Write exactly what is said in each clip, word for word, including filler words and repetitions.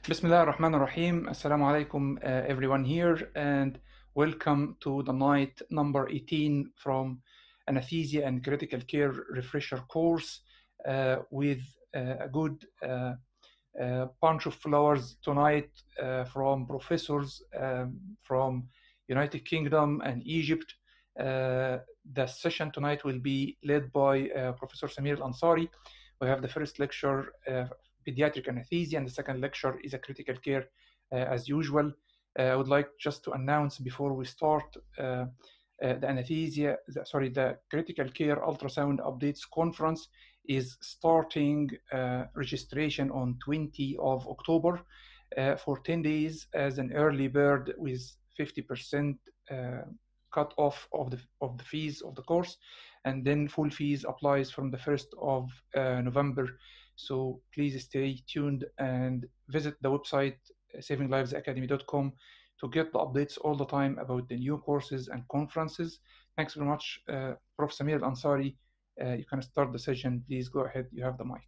Bismillah ar-Rahman ar-Rahim. Assalamu alaikum, uh, everyone here, and welcome to the night number eighteen from Anesthesia and Critical Care Refresher course uh, with uh, a good uh, uh, bunch of flowers tonight uh, from professors um, from United Kingdom and Egypt. Uh, the session tonight will be led by uh, Professor Samir Al-Ansari. We have the first lecture, uh, Pediatric Anesthesia, and the second lecture is a critical care uh, as usual. Uh, I would like just to announce before we start uh, uh, the anesthesia, the, sorry, the critical care ultrasound updates conference is starting uh, registration on twentieth of October uh, for ten days as an early bird with fifty percent uh, cut off of the, of the fees of the course, and then full fees applies from the first of uh, November. So please stay tuned and visit the website saving lives academy dot com to get the updates all the time about the new courses and conferences. Thanks very much, uh, Professor Samir Al-Ansari. Uh, you can start the session. Please go ahead. You have the mic.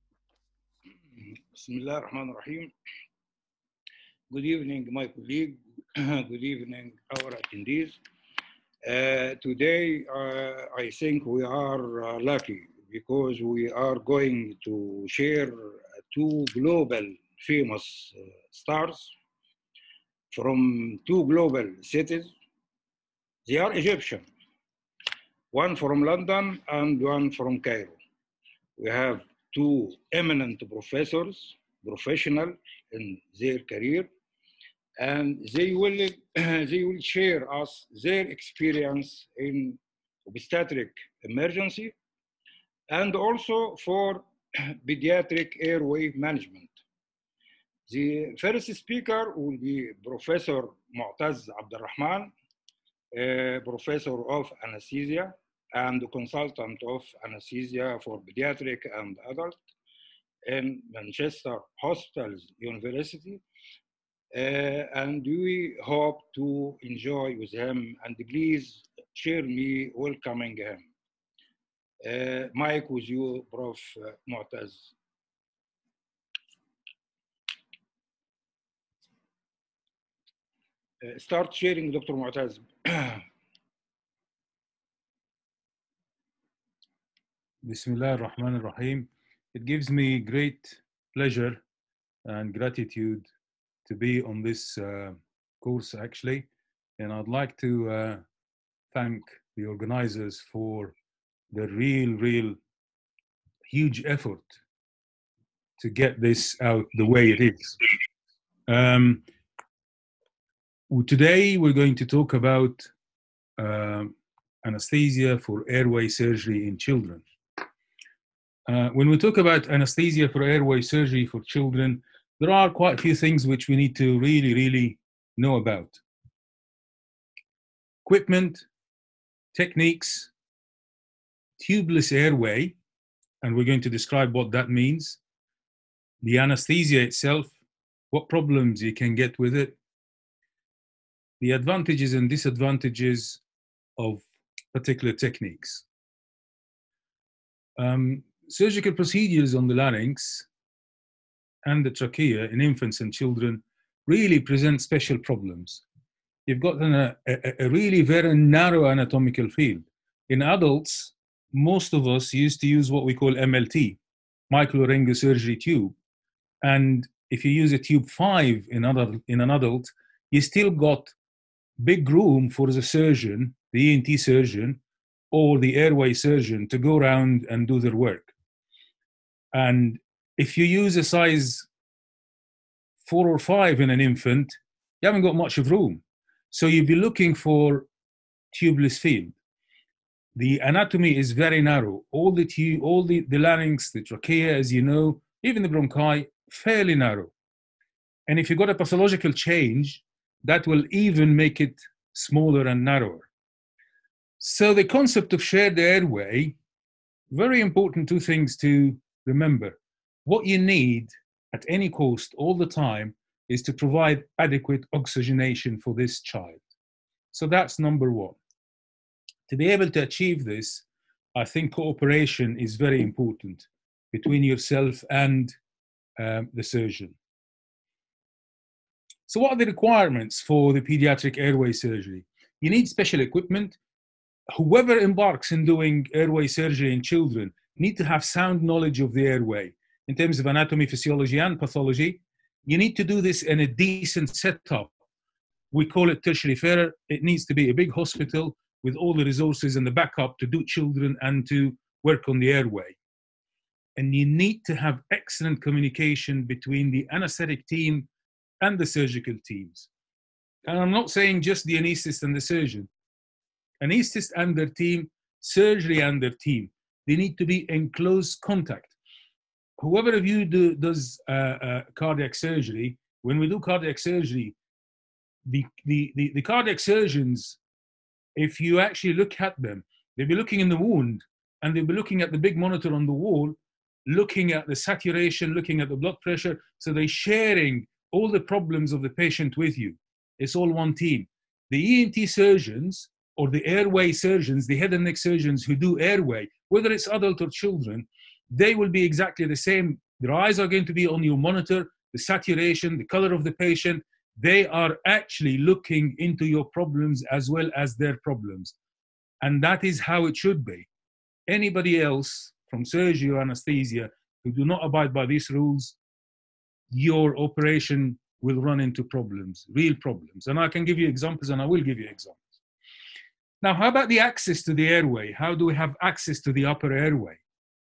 Bismillah ar-Rahman ar-Rahim. Good evening, my colleague. Good evening, our attendees. Uh, today, uh, I think we are uh, lucky because we are going to share two global famous uh, stars from two global cities. They are Egyptian, one from London and one from Cairo. We have two eminent professors, professional in their career, and they will, they will share us their experience in obstetric emergency and also for pediatric airway management. The first speaker will be Professor Moataz Abdelrahman, uh, Professor of Anesthesia and consultant of anesthesia for pediatric and adult in Manchester Hospitals University. Uh, and we hope to enjoy with him, and please share me welcoming him. Uh, Mike, with you, Prof uh, Moataz. Uh, start sharing, Doctor Moataz. Bismillah ar-Rahman ar-Rahim. It gives me great pleasure and gratitude to be on this uh, course, actually. And I'd like to uh, thank the organizers for the real, real huge effort to get this out the way it is. Um, today, we're going to talk about uh, anesthesia for airway surgery in children. Uh, when we talk about anesthesia for airway surgery for children, there are quite a few things which we need to really, really know about. Equipment, techniques, tubeless airway, and we're going to describe what that means. The anesthesia itself, what problems you can get with it, the advantages and disadvantages of particular techniques. Um, surgical procedures on the larynx and the trachea in infants and children really present special problems. You've got an, a, a really very narrow anatomical field. In adults, most of us used to use what we call M L T, microlaryngosurgery tube. And if you use a tube five in, other, in an adult, you still got big room for the surgeon, the E N T surgeon, or the airway surgeon to go around and do their work. And if you use a size four or five in an infant, you haven't got much of room. So you'd be looking for tubeless field. The anatomy is very narrow. All the tube, all the, the larynx, the trachea, as you know, even the bronchi, fairly narrow. And if you've got a pathological change, that will even make it smaller and narrower. So the concept of shared airway, very important two things to remember. What you need at any cost all the time is to provide adequate oxygenation for this child. So that's number one. To be able to achieve this, I think cooperation is very important between yourself and um, the surgeon. So what are the requirements for the pediatric airway surgery? You need special equipment. Whoever embarks in doing airway surgery in children need to have sound knowledge of the airway in terms of anatomy, physiology, and pathology. You need to do this in a decent setup. We call it tertiary care. It needs to be a big hospital with all the resources and the backup to do children and to work on the airway. And you need to have excellent communication between the anesthetic team and the surgical teams. And I'm not saying just the anesthetist and the surgeon. Anesthetist and their team, surgery and their team, they need to be in close contact. Whoever of you do, does uh, uh, cardiac surgery, when we do cardiac surgery, the, the, the, the cardiac surgeons, if you actually look at them, they'll be looking in the wound and they'll be looking at the big monitor on the wall, looking at the saturation, looking at the blood pressure. So they're sharing all the problems of the patient with you. It's all one team. The E N T surgeons or the airway surgeons, the head and neck surgeons who do airway, whether it's adult or children, they will be exactly the same. Their eyes are going to be on your monitor, the saturation, the color of the patient. They are actually looking into your problems as well as their problems. And that is how it should be. Anybody else from surgery or anesthesia who do not abide by these rules, your operation will run into problems, real problems. And I can give you examples, and I will give you examples. Now, how about the access to the airway? How do we have access to the upper airway?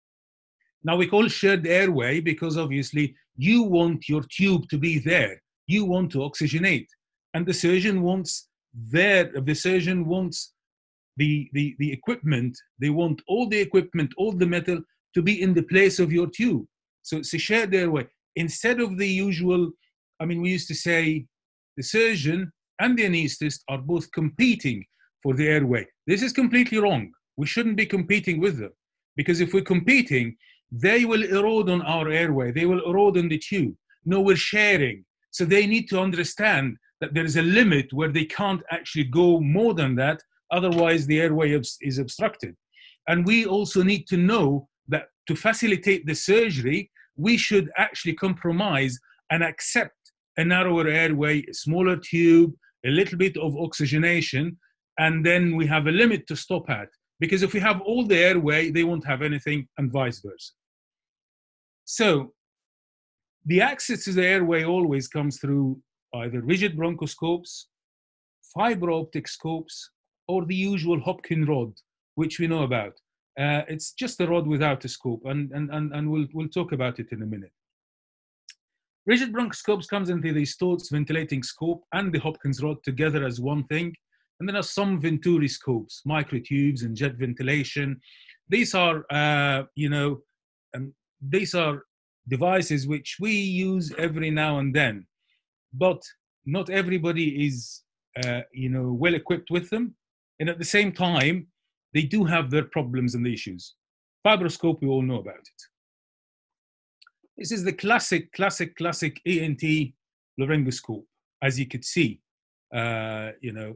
Now, we call shared airway because obviously you want your tube to be there. You want to oxygenate. And the surgeon wants their, the surgeon wants the, the, the equipment. They want all the equipment, all the metal to be in the place of your tube. So it's a shared airway. Instead of the usual, I mean, we used to say the surgeon and the anesthetist are both competing for the airway. This is completely wrong. We shouldn't be competing with them, because if we're competing, they will erode on our airway. They will erode on the tube. No, we're sharing. So they need to understand that there is a limit where they can't actually go more than that. Otherwise, the airway is obstructed. And we also need to know that to facilitate the surgery, we should actually compromise and accept a narrower airway, a smaller tube, a little bit of oxygenation, and then we have a limit to stop at. Because if we have all the airway, they won't have anything, and vice versa. So the access to the airway always comes through either rigid bronchoscopes, fiber optic scopes, or the usual Hopkin rod, which we know about. Uh, it's just a rod without a scope, and, and, and, and we'll, we'll talk about it in a minute. Rigid bronchoscopes comes into the Stotz ventilating scope and the Hopkins rod together as one thing. And then there are some Venturi scopes, microtubes and jet ventilation. These are, uh, you know, um, these are devices which we use every now and then, but not everybody is, uh, you know, well equipped with them. And at the same time, they do have their problems and issues. Fibroscope, we all know about it. This is the classic, classic, classic E N T laryngoscope, as you could see, uh, you know,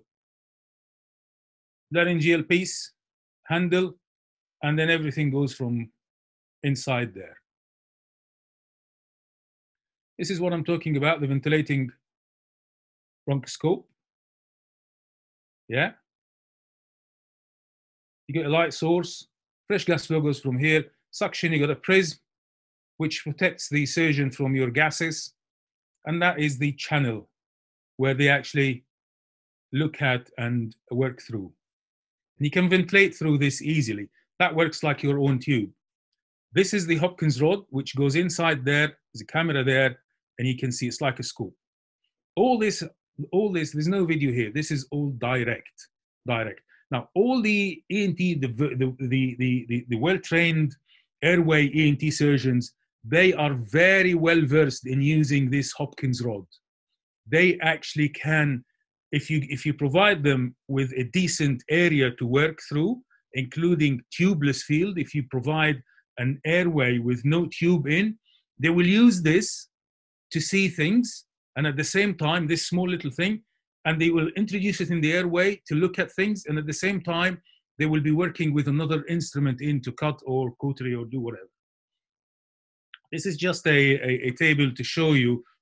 laryngeal piece, handle, and then everything goes from inside there. This is what I'm talking about, the ventilating bronchoscope. Yeah. You get a light source, fresh gas flow goes from here, suction, you got a prism, which protects the surgeon from your gases. And that is the channel where they actually look at and work through. And you can ventilate through this easily. That works like your own tube. This is the Hopkins rod, which goes inside there. There's a camera there, and you can see it's like a scope. All this, all this, there's no video here. This is all direct, direct. Now, all the E N T, the, the, the, the, the, the well-trained airway E N T surgeons, they are very well versed in using this Hopkins rod. They actually can, if you, if you provide them with a decent area to work through, including tubeless field, if you provide an airway with no tube in, they will use this to see things, and at the same time, this small little thing, and they will introduce it in the airway to look at things, and at the same time, they will be working with another instrument in to cut or cautery or do whatever. This is just a, a, a table to show you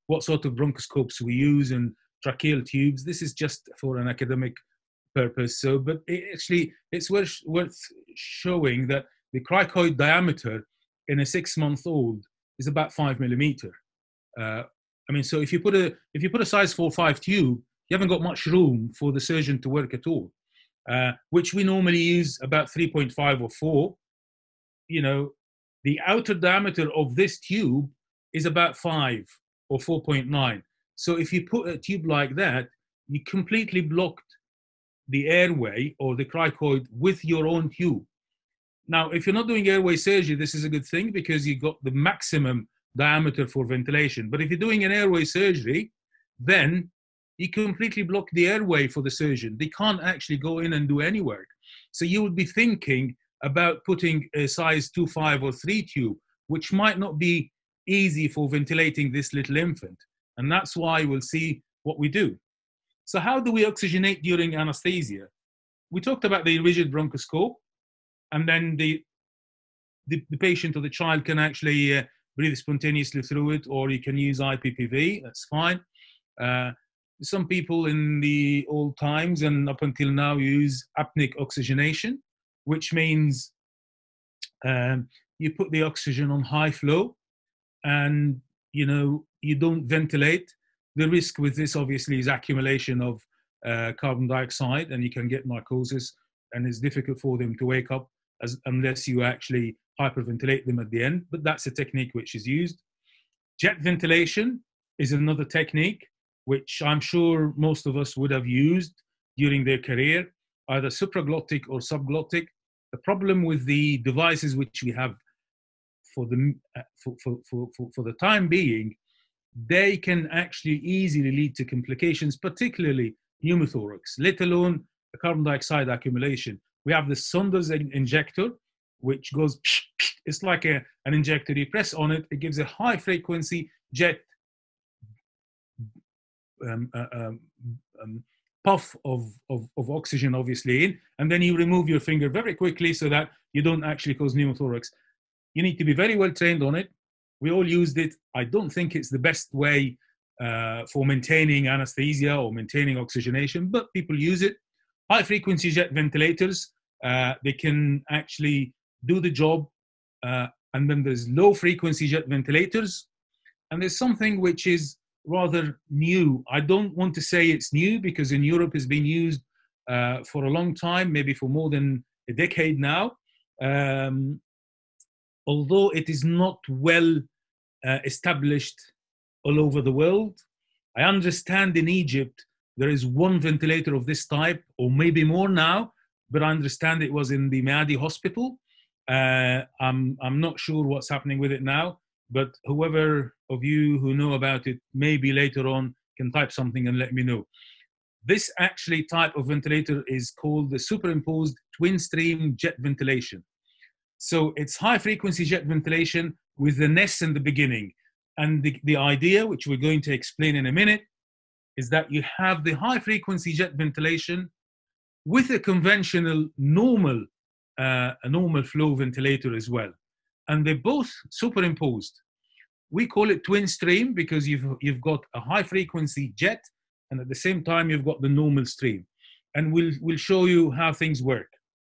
what sort of bronchoscopes we use and tracheal tubes. This is just for an academic purpose. So, but it actually, it's worth, worth showing that the cricoid diameter in a six-month-old is about five millimeter. Uh, I mean, so if you put a if you put a size four five tube, you haven't got much room for the surgeon to work at all. Uh, which we normally use about three point five or four. You know, the outer diameter of this tube is about five or four point nine. So if you put a tube like that, you completely blocked the airway or the cricoid with your own tube. Now, if you're not doing airway surgery, this is a good thing because you got the maximum diameter for ventilation. But if you're doing an airway surgery, then you completely block the airway for the surgeon. They can't actually go in and do any work. So you would be thinking about putting a size two five or three tube, which might not be easy for ventilating this little infant. And that's why we'll see what we do. So how do we oxygenate during anesthesia? We talked about the rigid bronchoscope, and then the, the, the patient or the child can actually uh, breathe spontaneously through it, or you can use I P P V, that's fine. Uh, some people in the old times and up until now use apneic oxygenation, which means um, you put the oxygen on high flow and, you know, you don't ventilate. The risk with this obviously is accumulation of uh, carbon dioxide, and you can get narcosis, and it's difficult for them to wake up as, unless you actually hyperventilate them at the end. But that's a technique which is used. Jet ventilation is another technique which I'm sure most of us would have used during their career, either supraglottic or subglottic. The problem with the devices which we have for the, for, for, for, for, for the time being, they can actually easily lead to complications, particularly pneumothorax, let alone the carbon dioxide accumulation. We have the Saunders injector, which goes, it's like a, an injector. You press on it, it gives a high frequency jet um, uh, um, um, puff of, of, of oxygen, obviously, in, and then you remove your finger very quickly so that you don't actually cause pneumothorax. You need to be very well trained on it. We all used it. I don't think it's the best way uh, for maintaining anesthesia or maintaining oxygenation, but people use it. High frequency jet ventilators, uh, they can actually do the job. Uh, and then there's low frequency jet ventilators. And there's something which is rather new. I don't want to say it's new because in Europe it's been used uh, for a long time, maybe for more than a decade now. Um, although it is not well uh, established all over the world. I understand in Egypt there is one ventilator of this type, or maybe more now, but I understand it was in the Meadi hospital. Uh, I'm, I'm not sure what's happening with it now, but whoever of you who know about it, maybe later on can type something and let me know. This actually type of ventilator is called the superimposed twin stream jet ventilation. So it's high frequency jet ventilation with the N E S in the beginning. And the, the idea, which we're going to explain in a minute, is that you have the high frequency jet ventilation with a conventional normal, uh, a normal flow ventilator as well. And they're both superimposed. We call it twin stream because you've, you've got a high frequency jet and at the same time you've got the normal stream. And we'll, we'll show you how things work.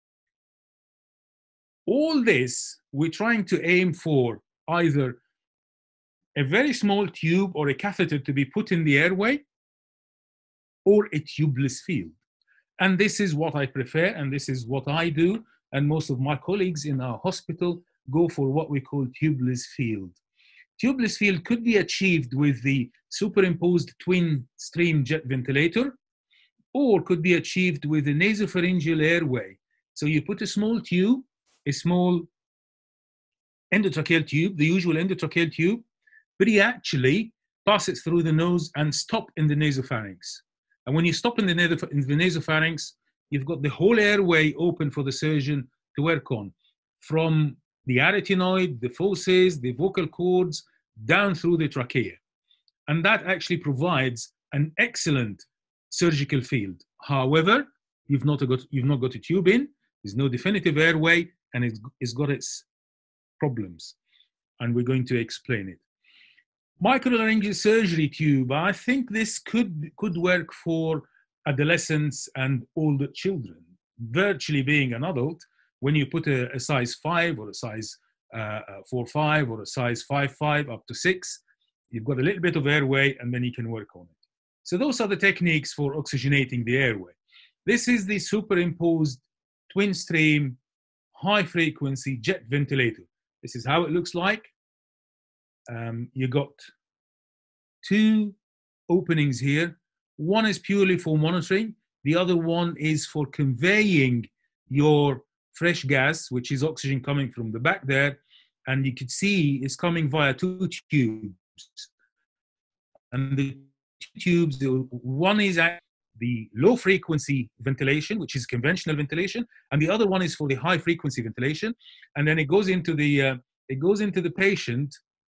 All this, we're trying to aim for either a very small tube or a catheter to be put in the airway, or a tubeless field. And this is what I prefer, and this is what I do, and most of my colleagues in our hospital go for what we call tubeless field. Tubeless field could be achieved with the superimposed twin stream jet ventilator, or could be achieved with the nasopharyngeal airway. So you put a small tube, a small endotracheal tube, the usual endotracheal tube, but you actually pass it through the nose and stop in the nasopharynx. And when you stop in the, in the nasopharynx, you've got the whole airway open for the surgeon to work on, from the arytenoid, the fauces, the vocal cords, down through the trachea. And that actually provides an excellent surgical field. However, you've not got, you've not got a tube in, there's no definitive airway, and it's, it's got its problems. And we're going to explain it. Microlaryngeal surgery tube, I think this could, could work for adolescents and older children. Virtually being an adult, when you put a, a size five or a size uh, four five or a size five five up to six, you've got a little bit of airway and then you can work on it. So those are the techniques for oxygenating the airway. This is the superimposed twin stream high frequency jet ventilator. This is how it looks like. Um, you got two openings here. One is purely for monitoring. The other one is for conveying your fresh gas, which is oxygen coming from the back there. And you could see it's coming via two tubes. And the two tubes, one is the low frequency ventilation, which is conventional ventilation. And the other one is for the high frequency ventilation. And then it goes into the, uh, it goes into the patient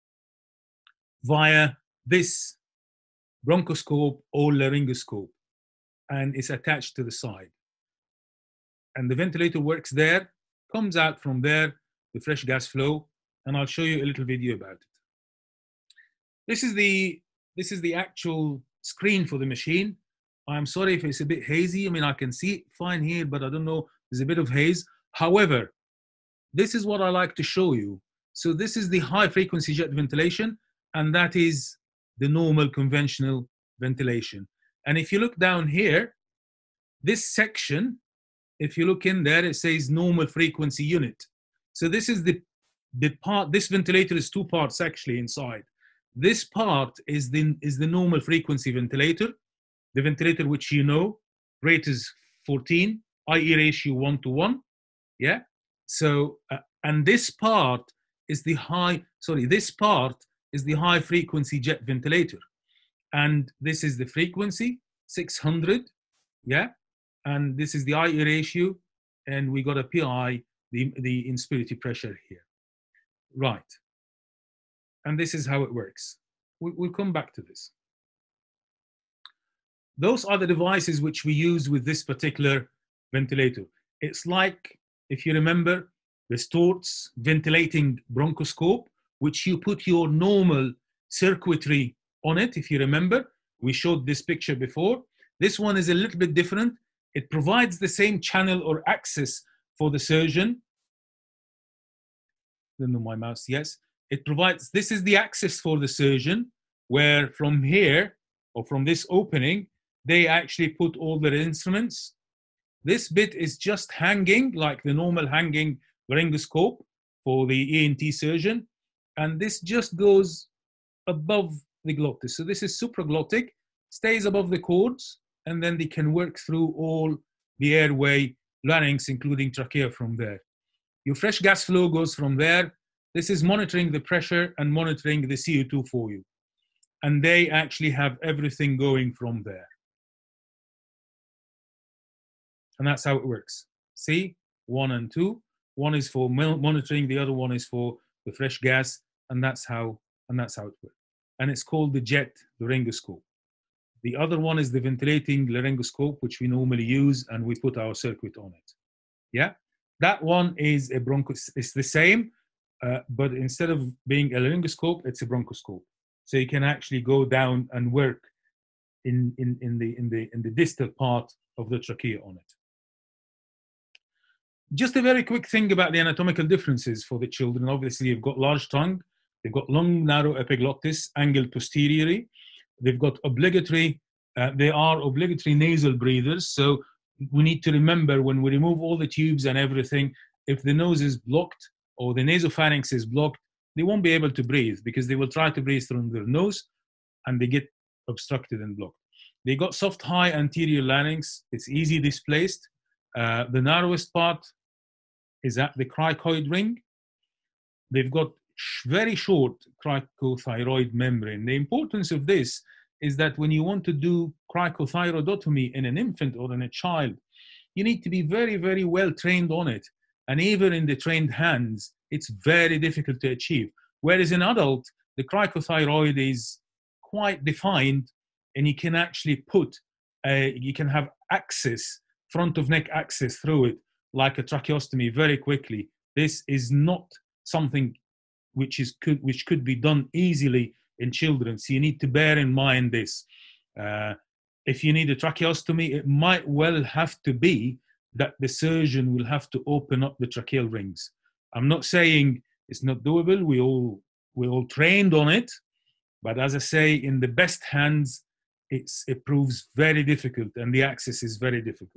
via this bronchoscope or laryngoscope, and it's attached to the side. And the ventilator works there, comes out from there, the fresh gas flow, and I'll show you a little video about it. This is the, this is the actual screen for the machine. I'm sorry if it's a bit hazy. I mean, I can see it fine here, but I don't know, there's a bit of haze. However, this is what I like to show you. So this is the high frequency jet ventilation, and that is the normal conventional ventilation. And if you look down here, this section, if you look in there, it says normal frequency unit. So this is the, the part, this ventilator is two parts actually inside. This part is the, is the normal frequency ventilator, the ventilator which you know, rate is fourteen, I E ratio one to one, yeah? So, uh, and this part is the high, sorry, this part is the high frequency jet ventilator. And this is the frequency, six hundred, yeah? And this is the I E ratio, and we got a P I, the, the inspiratory pressure here. Right. And this is how it works. We, we'll come back to this. Those are the devices which we use with this particular ventilator. It's like, if you remember, the Stort's ventilating bronchoscope, which you put your normal circuitry on it, if you remember. We showed this picture before. This one is a little bit different. It provides the same channel or access for the surgeon. I don't know my mouse, yes. It provides, this is the access for the surgeon, where from here, or from this opening, they actually put all their instruments. This bit is just hanging, like the normal hanging laryngoscope for the E N T surgeon. And this just goes above the glottis. So this is supraglottic, stays above the cords, and then they can work through all the airway, larynx, including trachea from there. Your fresh gas flow goes from there. This is monitoring the pressure and monitoring the C O two for you. And they actually have everything going from there. And that's how it works. See, one and two. One is for monitoring, the other one is for the fresh gas, and that's how, and that's how it works. And it's called the jet laryngoscope. The other one is the ventilating laryngoscope, which we normally use, and we put our circuit on it. Yeah, that one is a bronchos. It's the same, uh, but instead of being a laryngoscope, it's a bronchoscope. So you can actually go down and work in in in the in the in the distal part of the trachea on it. Just a very quick thing about the anatomical differences for the children. Obviously, you've got large tongue, they've got long, narrow epiglottis, angled posteriorly. They've got obligatory, uh, they are obligatory nasal breathers. So we need to remember when we remove all the tubes and everything, if the nose is blocked or the nasopharynx is blocked, they won't be able to breathe because they will try to breathe through their nose and they get obstructed and blocked. They got soft high anterior larynx. It's easy displaced. Uh, the narrowest part is at the cricoid ring. They've got sh very short cricothyroid membrane. The importance of this is that when you want to do cricothyroidotomy in an infant or in a child, you need to be very, very well trained on it. And even in the trained hands, it's very difficult to achieve. Whereas in adult, the cricothyroid is quite defined, and you can actually put, a, you can have access, front of neck access through it, like a tracheostomy very quickly. This is not something which is could which could be done easily in children. So you need to bear in mind this. Uh, if you need a tracheostomy, it might well have to be that the surgeon will have to open up the tracheal rings. I'm not saying it's not doable. We all, we're all trained on it. But as I say, in the best hands, it's, it proves very difficult, and the access is very difficult.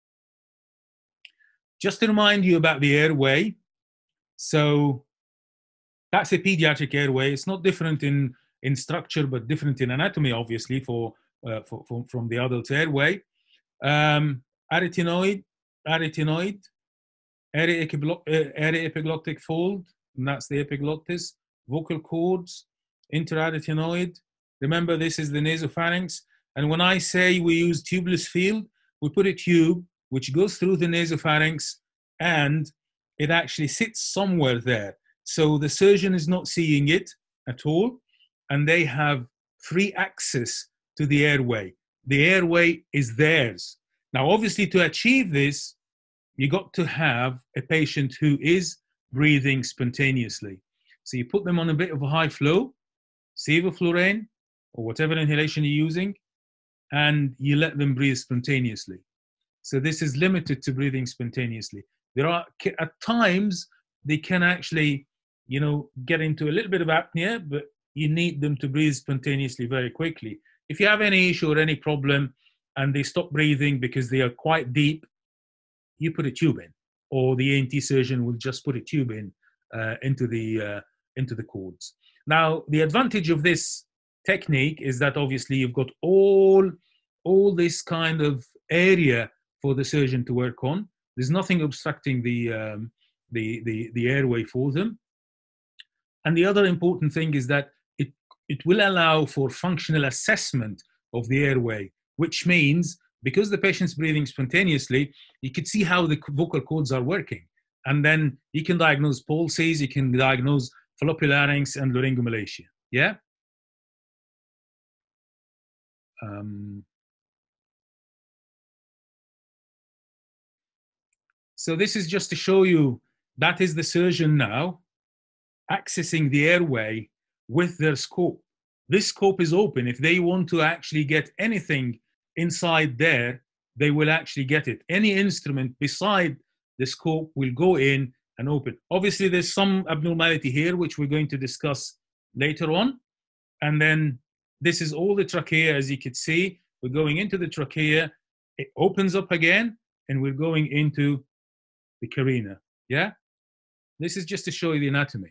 Just to remind you about the airway. So that's a pediatric airway. It's not different in, in structure, but different in anatomy, obviously, for, uh, for, for, from the adult airway. Um, arytenoid, arytenoid, area epiglottic fold, and that's the epiglottis, vocal cords, interarytenoid. Remember, this is the nasopharynx. And when I say we use tubeless field, we put a tube which goes through the nasopharynx, and it actually sits somewhere there. So the surgeon is not seeing it at all, and they have free access to the airway. The airway is theirs. Now, obviously, to achieve this, you got to have a patient who is breathing spontaneously. So you put them on a bit of a high flow, sevoflurane, or whatever inhalation you're using, and you let them breathe spontaneously. So this is limited to breathing spontaneously. There are, at times, they can actually, you know, get into a little bit of apnea, but you need them to breathe spontaneously very quickly. If you have any issue or any problem and they stop breathing because they are quite deep, you put a tube in, or the E N T surgeon will just put a tube in uh, into the uh, into the cords. Now, the advantage of this technique is that obviously you've got all all this kind of area for the surgeon to work on. There's nothing obstructing the um, the, the the airway for them. And the other important thing is that it it will allow for functional assessment of the airway, which means because the patient's breathing spontaneously, you could see how the vocal cords are working. And then you can diagnose pulses, you can diagnose floppylarynx and laryngomalacia. Yeah? Um, so this is just to show you that is the surgeon now accessing the airway with their scope. This scope is open. If they want to actually get anything inside there, they will actually get it. Any instrument beside the scope will go in and open. Obviously, there's some abnormality here, which we're going to discuss later on. And then this is all the trachea, as you can see. We're going into the trachea. It opens up again, and we're going into the carina. Yeah? This is just to show you the anatomy.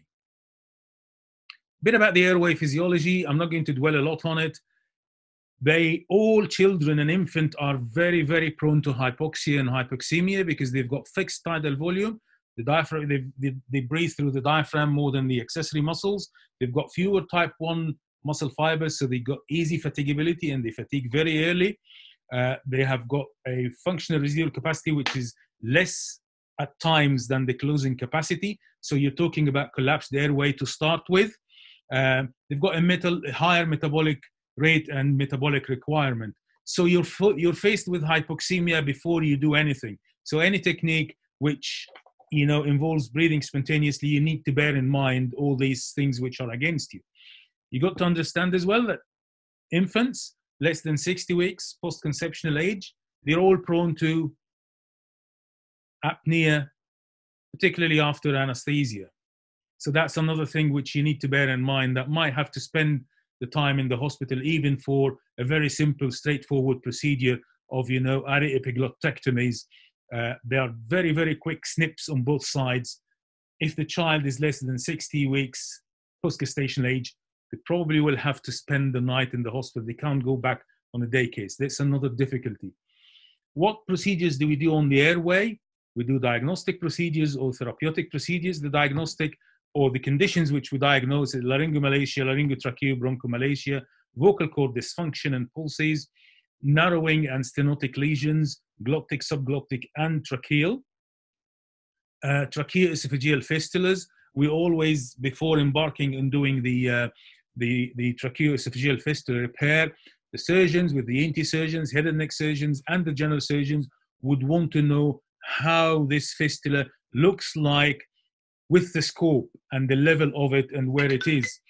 A bit about the airway physiology. I'm not going to dwell a lot on it. They, all children and infants are very, very prone to hypoxia and hypoxemia because they've got fixed tidal volume. The diaphragm, they, they, they breathe through the diaphragm more than the accessory muscles. They've got fewer type one muscle fibers, so they've got easy fatigability and they fatigue very early. Uh, they have got a functional residual capacity which is less at times than the closing capacity. So you're talking about collapsed airway to start with. Uh, they've got a, metal, a higher metabolic rate and metabolic requirement. So you're, you're faced with hypoxemia before you do anything. So any technique which, you know, involves breathing spontaneously, you need to bear in mind all these things which are against you. You got to understand as well that infants less than sixty weeks post-conceptional age, they're all prone to apnea, particularly after anesthesia. So that's another thing which you need to bear in mind, that might have to spend the time in the hospital, even for a very simple, straightforward procedure of, you know, aryepiglotectomies. Uh, they are very, very quick snips on both sides. If the child is less than sixty weeks post-gestational age, they probably will have to spend the night in the hospital. They can't go back on a day case. That's another difficulty. What procedures do we do on the airway? We do diagnostic procedures or therapeutic procedures. The diagnostic or the conditions which we diagnose is laryngomalacia, laryngotracheobronchomalacia, vocal cord dysfunction and pulses, narrowing and stenotic lesions, glottic, subglottic, and tracheal. Uh, tracheoesophageal fistulas. We always, before embarking on doing the, uh, the, the tracheoesophageal fistula repair, the surgeons with the E N T surgeons, head and neck surgeons, and the general surgeons would want to know how this fistula looks like with the scope and the level of it and where it is.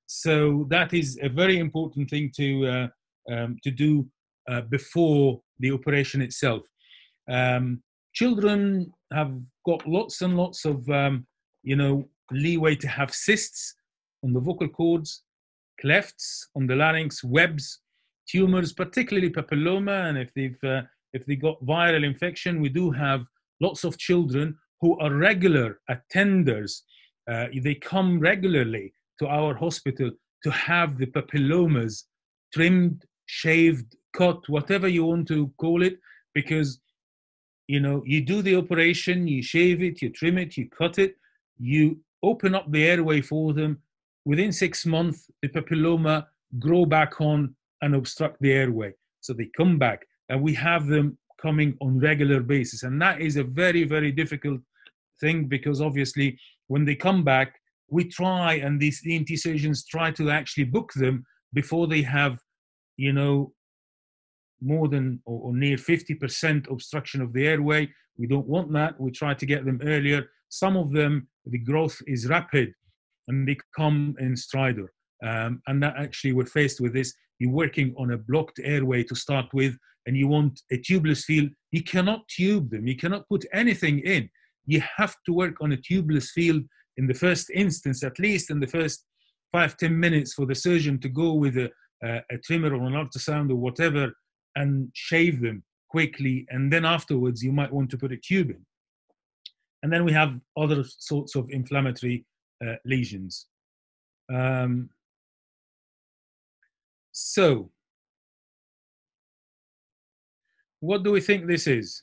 so that is a very important thing to, uh, um, to do uh, before the operation itself. Um, children have got lots and lots of, um, you know, leeway to have cysts on the vocal cords, clefts on the larynx, webs, tumors, particularly papilloma, and if they've uh, if they got viral infection, we do have lots of children who are regular attenders. Uh, they come regularly to our hospital to have the papillomas trimmed, shaved, cut, whatever you want to call it, because you know you do the operation, you shave it, you trim it, you cut it, you open up the airway for them. Within six months, the papilloma grow back on and obstruct the airway. So they come back, and we have them coming on regular basis. And that is a very, very difficult thing, because obviously when they come back, we try, and these E N T surgeons try to actually book them before they have, you know, more than or, or near fifty percent obstruction of the airway. We don't want that. We try to get them earlier. Some of them, the growth is rapid, and they come in stridor. Um, and that actually we're faced with this. You're working on a blocked airway to start with, and you want a tubeless field. You cannot tube them. You cannot put anything in. You have to work on a tubeless field in the first instance, at least in the first five, ten minutes, for the surgeon to go with a, a, a trimmer or an ultrasound or whatever and shave them quickly. And then afterwards, you might want to put a tube in. And then we have other sorts of inflammatory uh, lesions. Um, so, what do we think this is?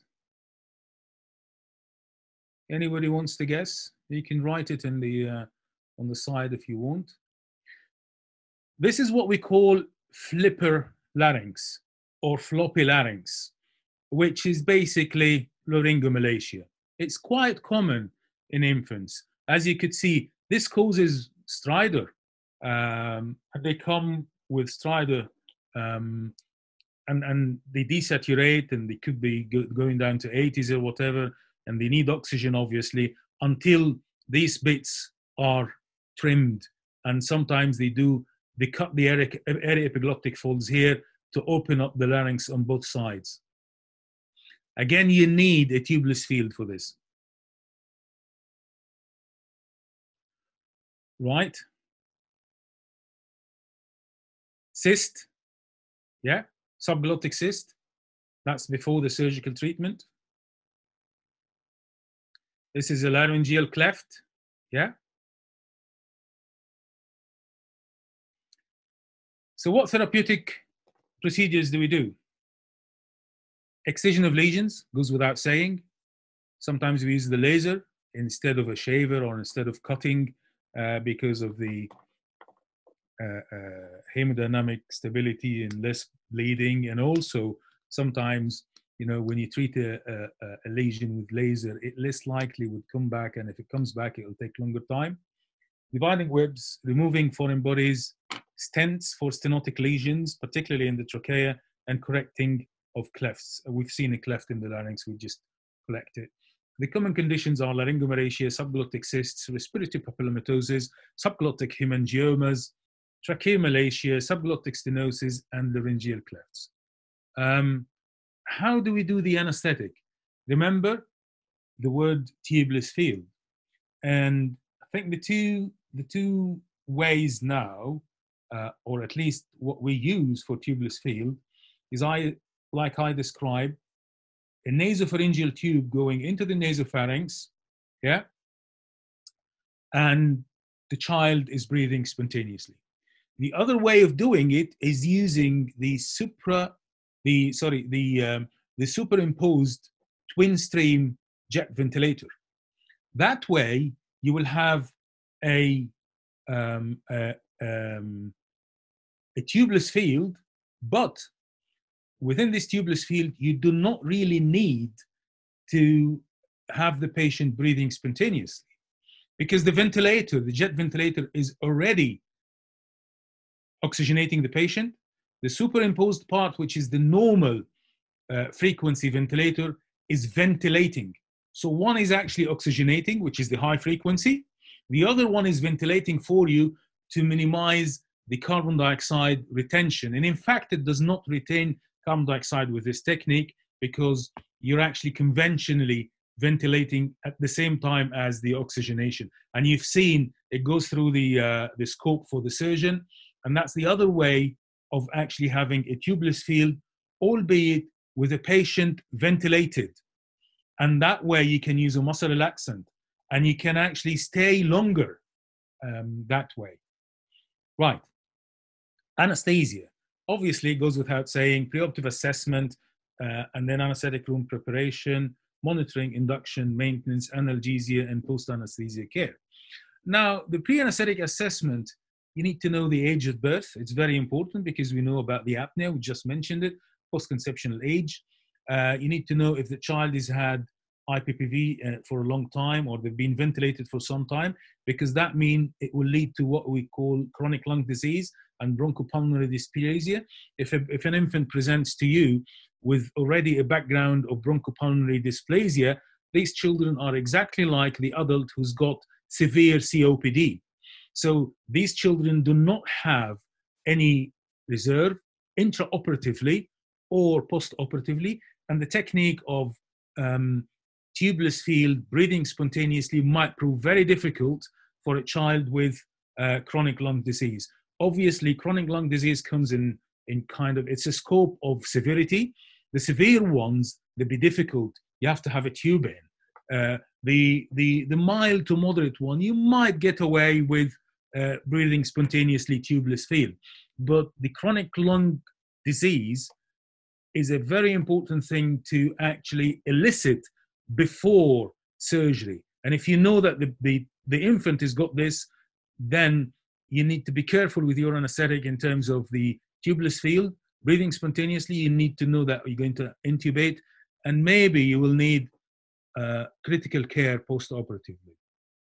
Anybody wants to guess? You can write it in the uh, on the side if you want. This is what we call flipper larynx or floppy larynx, which is basically laryngomalacia. It's quite common in infants. As you could see, this causes stridor. Um, and they come with stridor um, and, and they desaturate, and they could be go going down to eighties or whatever, and they need oxygen, obviously, until these bits are trimmed. And sometimes they do, they cut the area, area epiglottic folds here to open up the larynx on both sides. Again, you need a tubeless field for this. Right? Cyst, yeah, subglottic cyst. That's before the surgical treatment. This is a laryngeal cleft, yeah. So what therapeutic procedures do we do? Excision of lesions goes without saying. Sometimes we use the laser instead of a shaver or instead of cutting uh, because of the uh, uh, hemodynamic stability and less bleeding. And also sometimes, you know, when you treat a, a, a lesion with laser, it less likely would come back. And if it comes back, it will take longer time. Dividing webs, removing foreign bodies, stents for stenotic lesions, particularly in the trachea, and correcting of clefts. We've seen a cleft in the larynx, we just collect it. The common conditions are laryngomalacia, subglottic cysts, respiratory papillomatosis, subglottic hemangiomas, tracheomalacia, subglottic stenosis, and laryngeal clefts. Um, how do we do the anesthetic? Remember the word tubeless field. And I think the two, the two ways now, uh, or at least what we use for tubeless field, is I, like I described, a nasopharyngeal tube going into the nasopharynx, yeah, and the child is breathing spontaneously. The other way of doing it is using the supra, the sorry, the um, the superimposed twin stream jet ventilator. That way, you will have a um, a, um, a tubeless field, but within this tubeless field, you do not really need to have the patient breathing spontaneously, because the ventilator, the jet ventilator, is already oxygenating the patient. The superimposed part, which is the normal uh, frequency ventilator, is ventilating. So one is actually oxygenating, which is the high frequency. The other one is ventilating for you to minimize the carbon dioxide retention. And in fact, it does not retain carbon dioxide with this technique because you're actually conventionally ventilating at the same time as the oxygenation. And you've seen it goes through the, uh, the scope for the surgeon. And that's the other way of actually having a tubeless field, albeit with a patient ventilated. And that way you can use a muscle relaxant and you can actually stay longer um, that way. Right. Anesthesia. Obviously, it goes without saying, preoperative assessment, uh, and then anesthetic room preparation, monitoring, induction, maintenance, analgesia, and post-anesthesia care. Now, the pre-anesthetic assessment, you need to know the age of birth. It's very important because we know about the apnea. We just mentioned it, post-conceptional age. Uh, you need to know if the child has had I P P V uh, for a long time or they've been ventilated for some time, because that means it will lead to what we call chronic lung disease and bronchopulmonary dysplasia. If, a, if an infant presents to you with already a background of bronchopulmonary dysplasia, these children are exactly like the adult who's got severe C O P D. So these children do not have any reserve intraoperatively or post-operatively, and the technique of um, tubeless field, breathing spontaneously might prove very difficult for a child with uh, chronic lung disease. Obviously, chronic lung disease comes in, in kind of, it's a scope of severity. The severe ones, they'll be difficult. You have to have a tube in. Uh, the, the, the mild to moderate one, you might get away with uh, breathing spontaneously tubeless field. But the chronic lung disease is a very important thing to actually elicit before surgery. And if you know that the, the, the infant has got this, then you need to be careful with your anesthetic in terms of the tubeless field. Breathing spontaneously, you need to know that you're going to intubate, and maybe you will need uh, critical care post-operatively.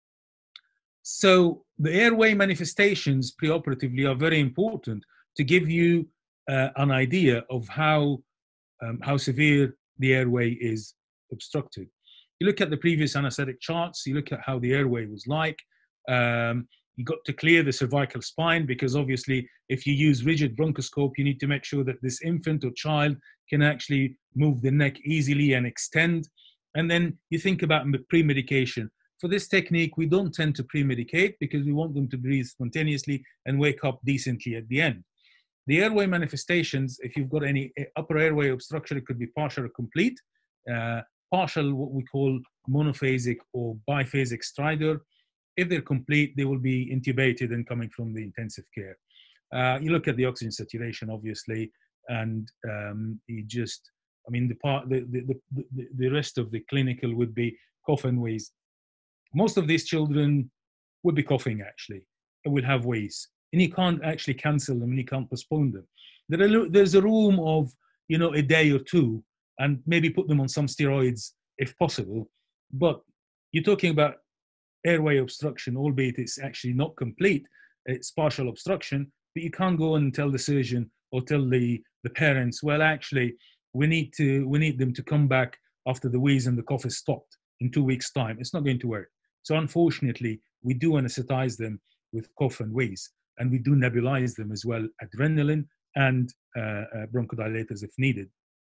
So the airway manifestations preoperatively are very important to give you uh, an idea of how, um, how severe the airway is obstructed. You look at the previous anesthetic charts, you look at how the airway was like. Um, you got to clear the cervical spine, because obviously if you use rigid bronchoscope, you need to make sure that this infant or child can actually move the neck easily and extend. And then you think about pre-medication. For this technique, we don't tend to pre-medicate because we want them to breathe spontaneously and wake up decently at the end. The airway manifestations, if you've got any upper airway obstruction, it could be partial or complete. Uh, partial, what we call monophasic or biphasic stridor. If they're complete, they will be intubated and coming from the intensive care. Uh, you look at the oxygen saturation, obviously, and um, you just, I mean, the part, the, the, the, the rest of the clinical would be cough and wheeze. Most of these children would be coughing, actually, and will have wheeze. And you can't actually cancel them and you can't postpone them. There are, there's a room of, you know, a day or two, and maybe put them on some steroids if possible. But you're talking about airway obstruction, albeit it's actually not complete, it's partial obstruction, but you can't go and tell the surgeon or tell the, the parents, well, actually, we need, to, we need them to come back after the wheeze and the cough is stopped in two weeks' time. It's not going to work. So unfortunately, we do anesthetize them with cough and wheeze, and we do nebulize them as well, adrenaline and uh, uh, bronchodilators if needed.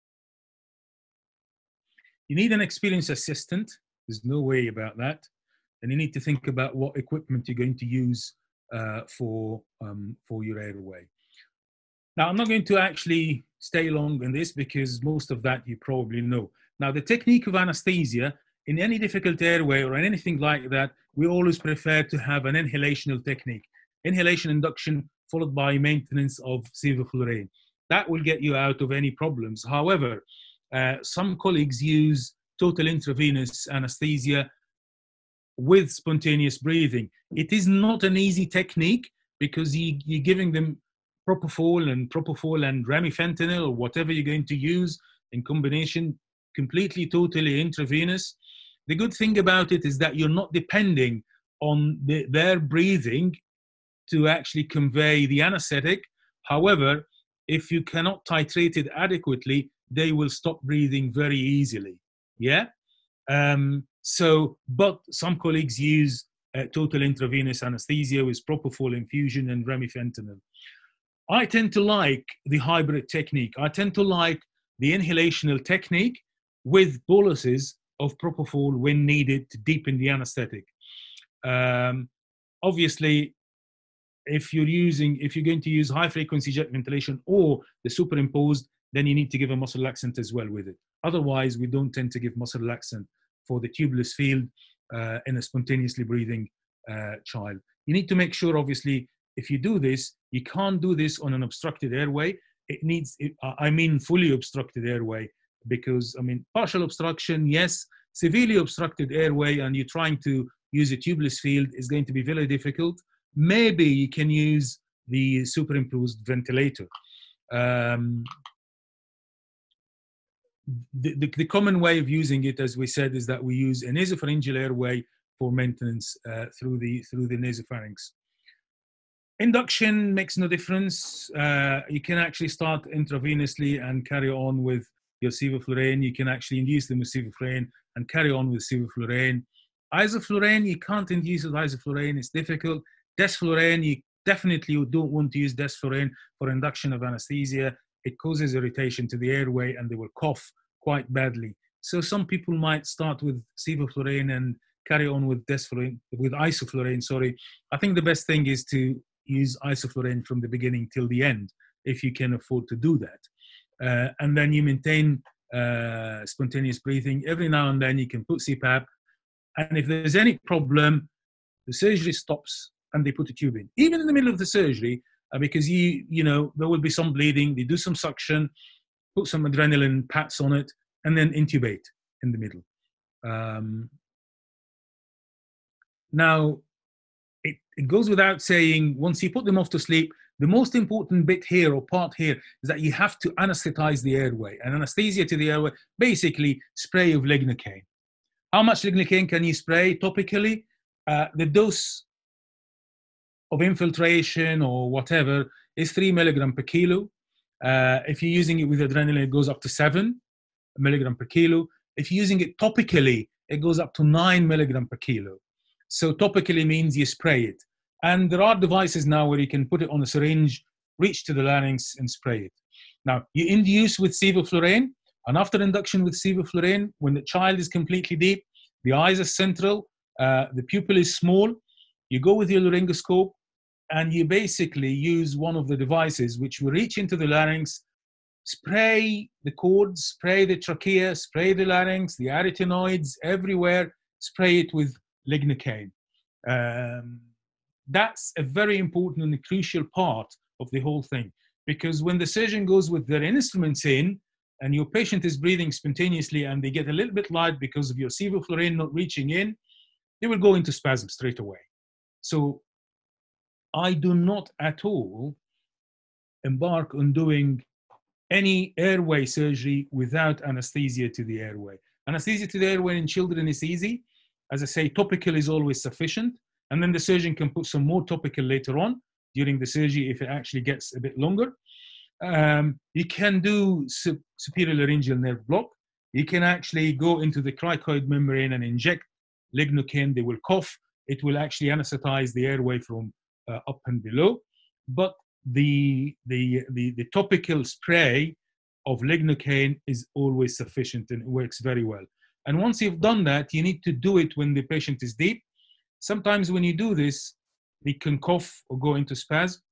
You need an experienced assistant. There's no way about that. And you need to think about what equipment you're going to use uh, for, um, for your airway. Now, I'm not going to actually stay long in this because most of that you probably know. Now, the technique of anesthesia, in any difficult airway or anything like that, we always prefer to have an inhalational technique. Inhalation induction followed by maintenance of sevoflurane. That will get you out of any problems. However, uh, some colleagues use total intravenous anesthesia with spontaneous breathing. It is not an easy technique because you, you're giving them propofol and propofol and remifentanil or whatever you're going to use in combination, completely, totally intravenous. The good thing about it is that you're not depending on the, their breathing to actually convey the anesthetic. However, if you cannot titrate it adequately, they will stop breathing very easily. Yeah? Um, so, but some colleagues use uh, total intravenous anesthesia with propofol infusion and remifentanil. I tend to like the hybrid technique. I tend to like the inhalational technique with boluses of propofol when needed to deepen the anesthetic. Um, obviously, if you're using, if you're going to use high frequency jet ventilation or the superimposed, then you need to give a muscle relaxant as well with it. Otherwise, we don't tend to give muscle relaxant for the tubeless field uh, in a spontaneously breathing uh, child. You need to make sure, obviously, if you do this, you can't do this on an obstructed airway. It needs, it, I mean, fully obstructed airway, because, I mean, partial obstruction, yes, severely obstructed airway, and you're trying to use a tubeless field is going to be very difficult. Maybe you can use the superimposed ventilator. Um, the, the, the common way of using it, as we said, is that we use a nasopharyngeal airway for maintenance uh, through the through the nasopharynx. Induction makes no difference. Uh, you can actually start intravenously and carry on with your sevoflurane. You can actually induce them with sevoflurane and carry on with sevoflurane. Isoflurane, you can't induce with isoflurane. It's difficult. Desflurane, you definitely don't want to use desflurane for induction of anesthesia. It causes irritation to the airway and they will cough quite badly. So some people might start with sevoflurane and carry on with desflurane, with isoflurane, sorry. I think the best thing is to use isoflurane from the beginning till the end, if you can afford to do that. Uh, and then you maintain uh, spontaneous breathing. Every now and then you can put C PAP. And if there's any problem, the surgery stops and they put a tube in, even in the middle of the surgery, uh, because you, you know, there will be some bleeding. They do some suction, put some adrenaline pats on it, and then intubate in the middle. Um, now, it, it goes without saying, once you put them off to sleep, the most important bit here or part here is that you have to anesthetize the airway. And anesthesia to the airway, basically spray of lignocaine. How much lignocaine can you spray topically? Uh, the dose of infiltration or whatever is three milligram per kilo. Uh, if you're using it with adrenaline, it goes up to seven milligram per kilo. If you're using it topically, it goes up to nine milligram per kilo. So topically means you spray it. And there are devices now where you can put it on a syringe, reach to the larynx and spray it. Now, you induce with sevoflurane, and after induction with sevoflurane, when the child is completely deep, the eyes are central, uh, the pupil is small, you go with your laryngoscope and you basically use one of the devices which will reach into the larynx, spray the cords, spray the trachea, spray the larynx, the arytenoids, everywhere, spray it with lignocaine. Um, that's a very important and a crucial part of the whole thing, because when the surgeon goes with their instruments in and your patient is breathing spontaneously and they get a little bit light because of your sevoflurane not reaching in, they will go into spasm straight away. So I do not at all embark on doing any airway surgery without anesthesia to the airway. Anesthesia to the airway in children is easy. As I say, topical is always sufficient. And then the surgeon can put some more topical later on during the surgery if it actually gets a bit longer. Um, you can do su superior laryngeal nerve block. You can actually go into the cricoid membrane and inject lignocaine. They will cough. It will actually anesthetize the airway from uh, up and below. But the, the, the, the topical spray of lignocaine is always sufficient and it works very well. And once you've done that, you need to do it when the patient is deep. Sometimes when you do this, they can cough or go into spasm.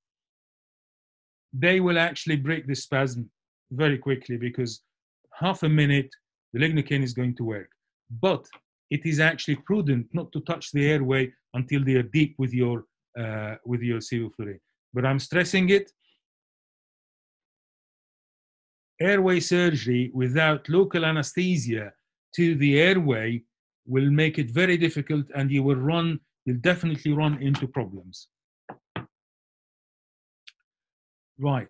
They will actually break the spasm very quickly because half a minute, the lignocaine is going to work. But it is actually prudent not to touch the airway until they are deep with your, uh, with your sevoflurane. But I'm stressing it. Airway surgery without local anesthesia to the airway will make it very difficult, and you will run, you'll definitely run into problems. Right.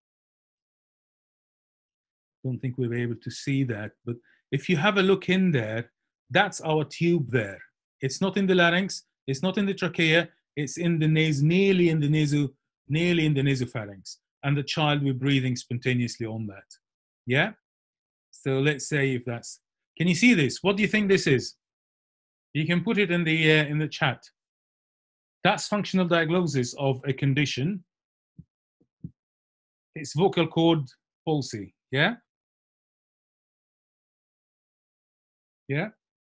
Don't think we'll be able to see that, but if you have a look in there, that's our tube there. It's not in the larynx, it's not in the trachea, it's in the nase, nearly in the naso, nearly in the nasopharynx, and the child will be breathing spontaneously on that. Yeah? So let's say if that's, can you see this? What do you think this is? You can put it in the uh, in the chat. That's functional diagnosis of a condition. It's vocal cord palsy. Yeah? Yeah?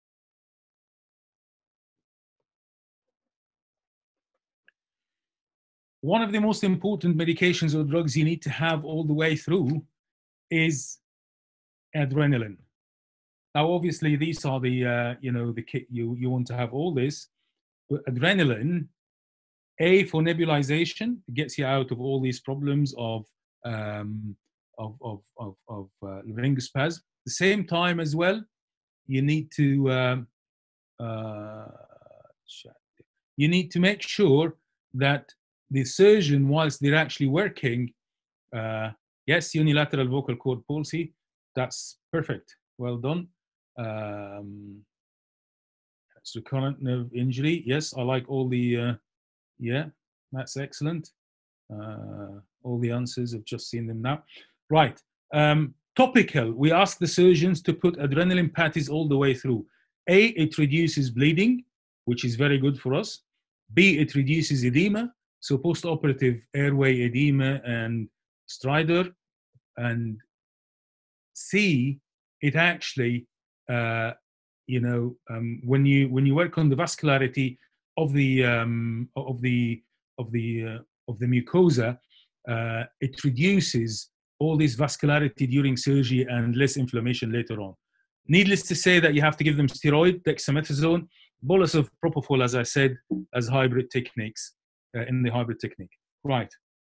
One of the most important medications or drugs you need to have all the way through is adrenaline. Now, obviously, these are the, uh, you know, the kit you, you want to have all this. But adrenaline, A, for nebulization, it gets you out of all these problems of, um, of, of, of, of uh, laryngospasm. At the same time as well, you need to, um, uh, you need to make sure that the surgeon, whilst they're actually working, uh, yes, unilateral vocal cord palsy, that's perfect. Well done. Um, it's recurrent nerve injury. Yes, I like all the, uh, yeah, that's excellent. Uh, all the answers, I've just seen them now. Right. Um, topical, we ask the surgeons to put adrenaline patties all the way through. A, it reduces bleeding, which is very good for us. B, it reduces edema, so post-operative airway edema and stridor. And C, it actually, uh, you know, um, when you when you work on the vascularity of the um, of the of the uh, of the mucosa, uh, it reduces all this vascularity during surgery and less inflammation later on. Needless to say that you have to give them steroid, dexamethasone, bolus of propofol, as I said, as hybrid techniques uh, in the hybrid technique. Right.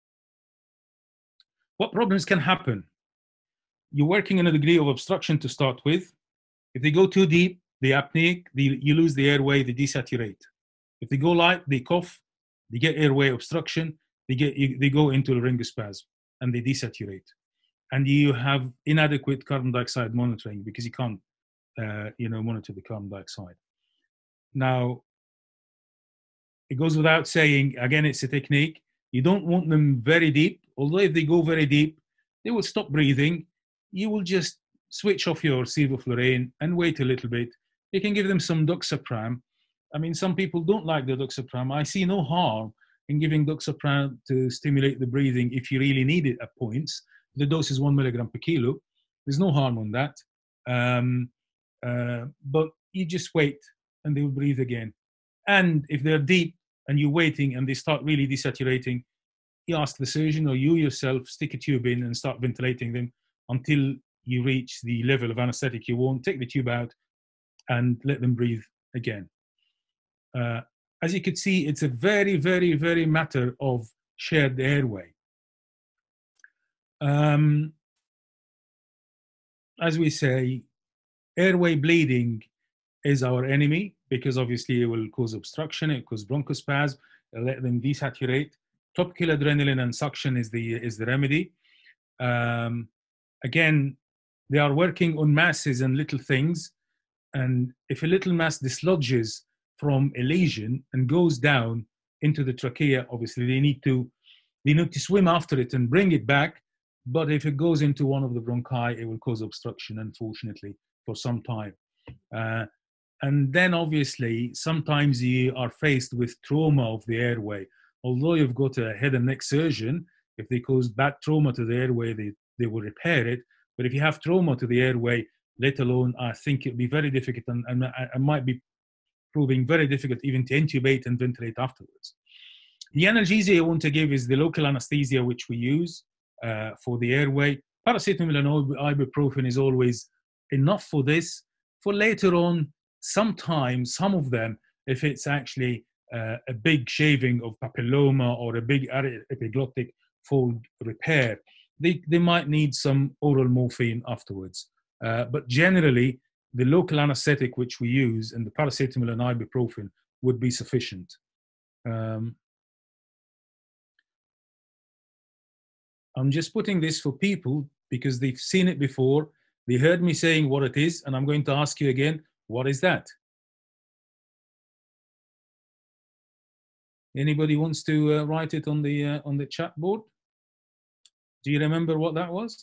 What problems can happen? You're working in a degree of obstruction to start with. If they go too deep, the apneic, the, you lose the airway, they desaturate. If they go light, they cough, they get airway obstruction, they get they go into laryngospasm and they desaturate. And you have inadequate carbon dioxide monitoring because you can't, uh, you know, monitor the carbon dioxide. Now, it goes without saying, again, it's a technique. You don't want them very deep, although if they go very deep, they will stop breathing. You will just switch off your sevoflurane and wait a little bit. You can give them some doxapram. I mean, some people don't like the doxapram. I see no harm in giving doxapram to stimulate the breathing if you really need it at points. The dose is one milligram per kilo. There's no harm on that. Um, uh, but you just wait and they will breathe again. And if they're deep and you're waiting and they start really desaturating, you ask the surgeon or you yourself, stick a tube in and start ventilating them until you reach the level of anesthetic you want, take the tube out and let them breathe again. Uh, as you could see, it's a very, very, very matter of shared airway. Um, as we say, airway bleeding is our enemy because obviously it will cause obstruction, it causes bronchospasm, it'll let them desaturate. Topical adrenaline and suction is the, is the remedy. Um, again, they are working on masses and little things. And if a little mass dislodges from a lesion and goes down into the trachea, obviously they need to, they need to swim after it and bring it back. But if it goes into one of the bronchi, it will cause obstruction, unfortunately, for some time. Uh, and then obviously, sometimes you are faced with trauma of the airway. Although you've got a head and neck surgeon, if they cause bad trauma to the airway, they, they will repair it. But if you have trauma to the airway, let alone, I think it'll be very difficult and, and it might be proving very difficult even to intubate and ventilate afterwards. The analgesia I want to give is the local anesthesia which we use uh, for the airway. Paracetamol and ibuprofen is always enough for this. For later on, sometimes, some of them, if it's actually uh, a big shaving of papilloma or a big epiglottic fold repair, they, they might need some oral morphine afterwards. Uh, but generally, the local anesthetic which we use and the paracetamol and ibuprofen would be sufficient. Um, I'm just putting this for people because they've seen it before. They heard me saying what it is, and I'm going to ask you again, what is that? Anybody wants to uh, write it on the, uh, on the chat board? Do you remember what that was?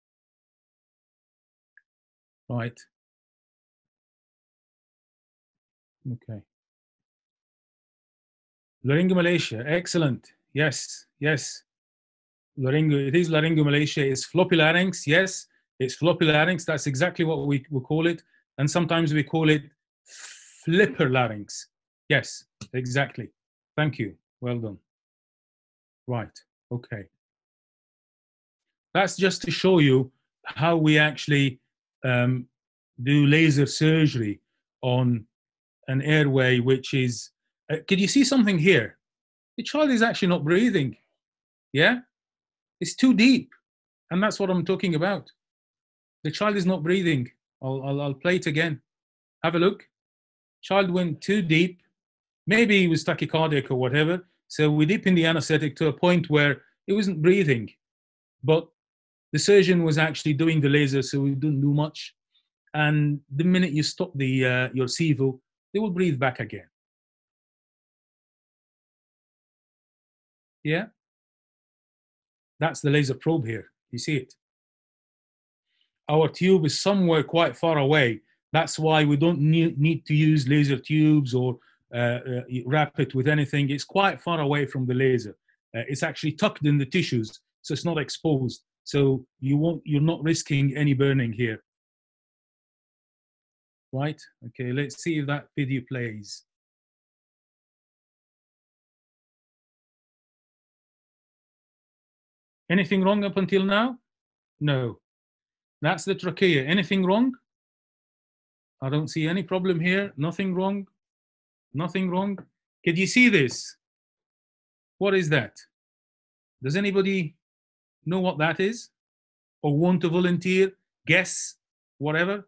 Right. Okay. Laryngomalacia, excellent. Yes, yes. Laryngo, it is laryngomalacia. It's floppy larynx. Yes, it's floppy larynx. That's exactly what we, we call it. And sometimes we call it flipper larynx. Yes, exactly. Thank you. Well done. Right. Okay. That's just to show you how we actually um, do laser surgery on an airway, which is, uh, could you see something here? The child is actually not breathing. Yeah? It's too deep. And that's what I'm talking about. The child is not breathing. I'll, I'll, I'll play it again. Have a look. Child went too deep. Maybe he was tachycardic or whatever. So we deepened the anesthetic to a point where it wasn't breathing. But the surgeon was actually doing the laser, so we didn't do much. And the minute you stop the uh, your SIVO, they will breathe back again. Yeah? That's the laser probe here. You see it? Our tube is somewhere quite far away. That's why we don't need, need to use laser tubes or uh, uh, wrap it with anything. It's quite far away from the laser. Uh, it's actually tucked in the tissues, so it's not exposed. So you won't, you're not risking any burning here. Right? Okay, let's see if that video plays. Anything wrong up until now? No. That's the trachea. Anything wrong? I don't see any problem here. Nothing wrong. Nothing wrong. Can you see this? What is that? Does anybody know what that is? Or want to volunteer? Guess? Whatever?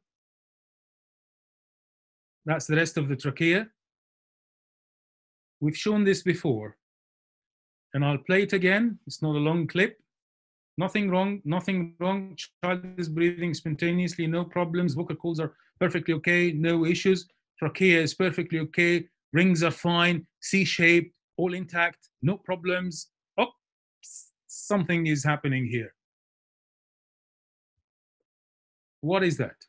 That's the rest of the trachea. We've shown this before. And I'll play it again. It's not a long clip. Nothing wrong, nothing wrong. Child is breathing spontaneously, no problems. Vocal cords are perfectly okay, no issues. Trachea is perfectly okay. Rings are fine, C-shaped, all intact, no problems. Oh, something is happening here. What is that?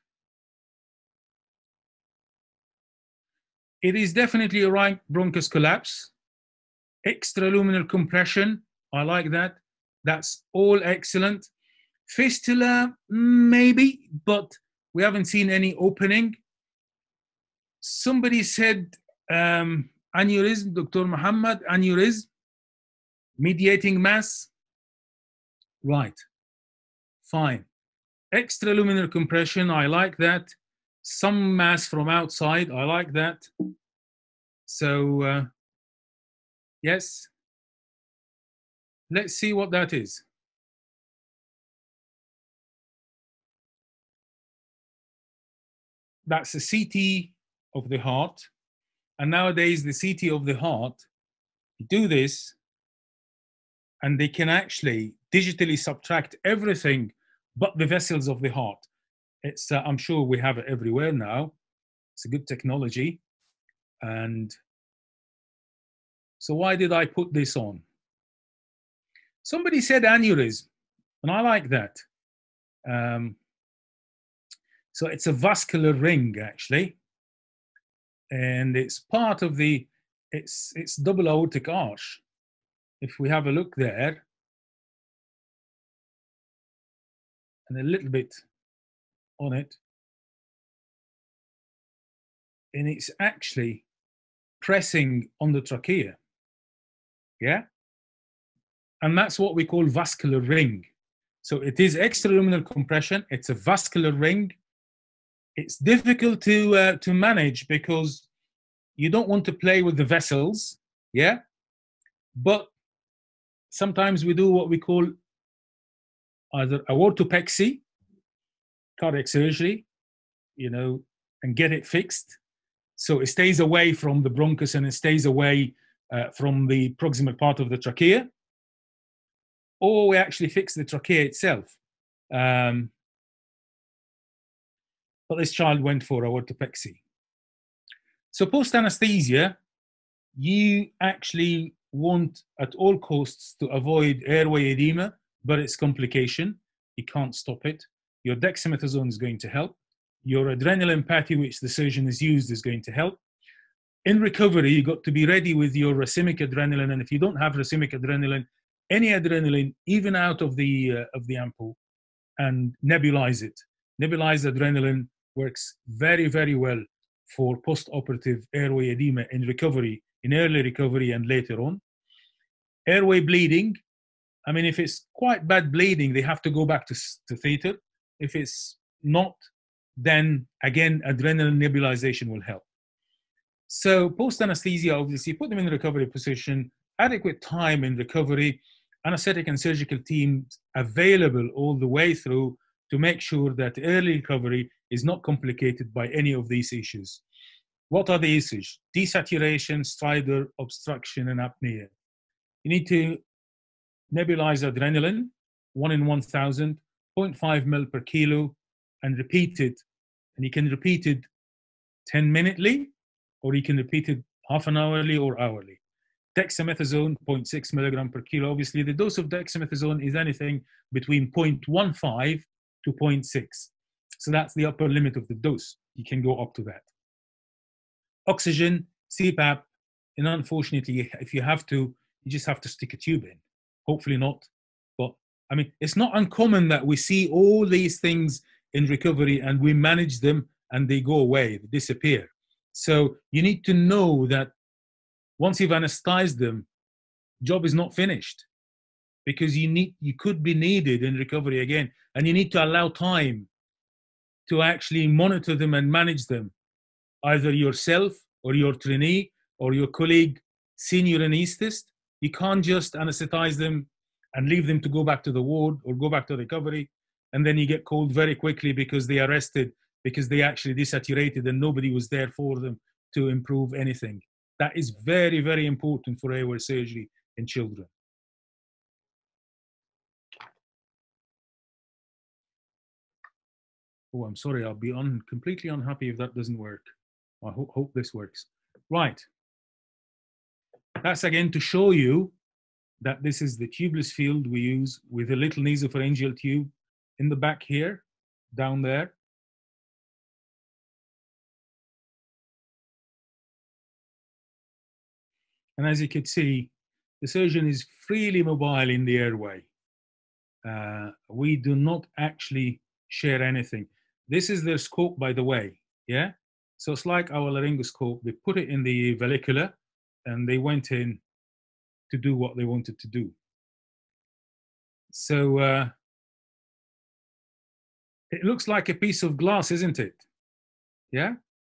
It is definitely a right bronchus collapse. Extraluminal compression, I like that. That's all excellent. Fistula, maybe, but we haven't seen any opening. Somebody said um, aneurysm, Doctor Muhammad, aneurysm, mediating mass. Right, fine. Extraluminal compression, I like that. Some mass from outside, I like that. So, uh, yes. Let's see what that is. That's a C T of the heart. And nowadays, the C T of the heart, you do this, and they can actually digitally subtract everything but the vessels of the heart. It's, uh, I'm sure we have it everywhere now. It's a good technology. And so why did I put this on? Somebody said aneurysm, and I like that. Um, so it's a vascular ring, actually. And it's part of the, it's, it's double aortic arch. If we have a look there, and a little bit on it, and it's actually pressing on the trachea. Yeah? And that's what we call vascular ring. So it is extraluminal compression. It's a vascular ring. It's difficult to uh, to manage because you don't want to play with the vessels, yeah? But sometimes we do what we call either aortopexy, cardiac surgery, you know, and get it fixed. So it stays away from the bronchus and it stays away uh, from the proximal part of the trachea. Or we actually fix the trachea itself. Um, but this child went for aortopexy. So post-anesthesia, you actually want at all costs to avoid airway edema, but it's complication. You can't stop it. Your dexamethasone is going to help. Your adrenal empathy, which the surgeon has used, is going to help. in recovery, you got to be ready with your racemic adrenaline. And if you don't have racemic adrenaline, any adrenaline, even out of the, uh, of the ampoule, and nebulize it. Nebulized adrenaline works very, very well for post-operative airway edema in recovery, in early recovery and later on. Airway bleeding, I mean, if it's quite bad bleeding, they have to go back to, to theater. If it's not, then again, adrenaline nebulization will help. So post-anesthesia, obviously, put them in the recovery position, adequate time in recovery, anesthetic and surgical teams available all the way through to make sure that early recovery is not complicated by any of these issues. What are the issues? Desaturation, stridor, obstruction, and apnea. You need to nebulize adrenaline, one in one thousand, zero point five mil per kilo, and repeat it. And you can repeat it ten minutely, or you can repeat it half an hourly or hourly. Dexamethasone, zero point six milligram per kilo. Obviously, the dose of dexamethasone is anything between zero point one five to zero point six. So that's the upper limit of the dose. You can go up to that. Oxygen, C PAP, and unfortunately, if you have to, you just have to stick a tube in. Hopefully not. But I mean, it's not uncommon that we see all these things in recovery and we manage them and they go away, they disappear. So you need to know that once you've anesthetized them, job is not finished, because you need, you could be needed in recovery again, and you need to allow time to actually monitor them and manage them, either yourself or your trainee or your colleague, senior anesthetist. You can't just anesthetize them and leave them to go back to the ward or go back to recovery, and then you get called very quickly because they arrested because they actually desaturated and nobody was there for them to improve anything. That is very, very important for airway surgery in children. Oh, I'm sorry, I'll be un completely unhappy if that doesn't work. I ho hope this works. Right. That's again to show you that this is the tubeless field we use with a little nasopharyngeal tube in the back here, down there. And as you can see, the surgeon is freely mobile in the airway. Uh, we do not actually share anything. This is their scope, by the way, yeah? So it's like our laryngoscope. They put it in the vallecula and they went in to do what they wanted to do. So uh, it looks like a piece of glass, isn't it? Yeah?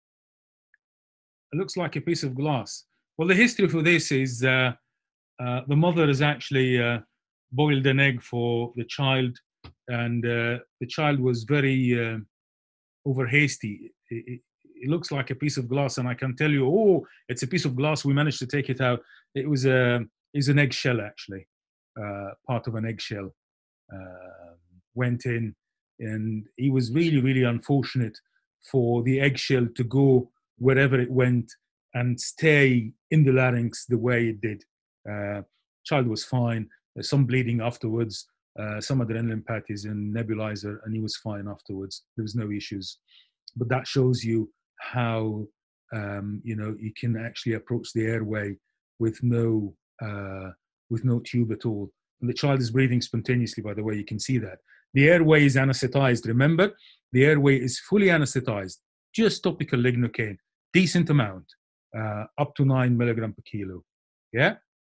It looks like a piece of glass. Well, the history for this is uh, uh, the mother has actually uh, boiled an egg for the child, and uh, the child was very uh, over hasty. It, it, it looks like a piece of glass, and I can tell you, oh, it's a piece of glass. We managed to take it out. It was a, it was an eggshell, actually, uh, part of an eggshell. Uh, went in, and he was really, really unfortunate for the eggshell to go wherever it went and stay in the larynx the way it did. Uh, child was fine. There's some bleeding afterwards, uh, some adrenaline patties and nebulizer, and he was fine afterwards. There was no issues. But that shows you how um, you know, you can actually approach the airway with no uh, with no tube at all. And the child is breathing spontaneously, by the way. You can see that. The airway is anesthetized. Remember, the airway is fully anesthetized. Just topical lignocaine, decent amount, uh, up to nine milligram per kilo. Yeah.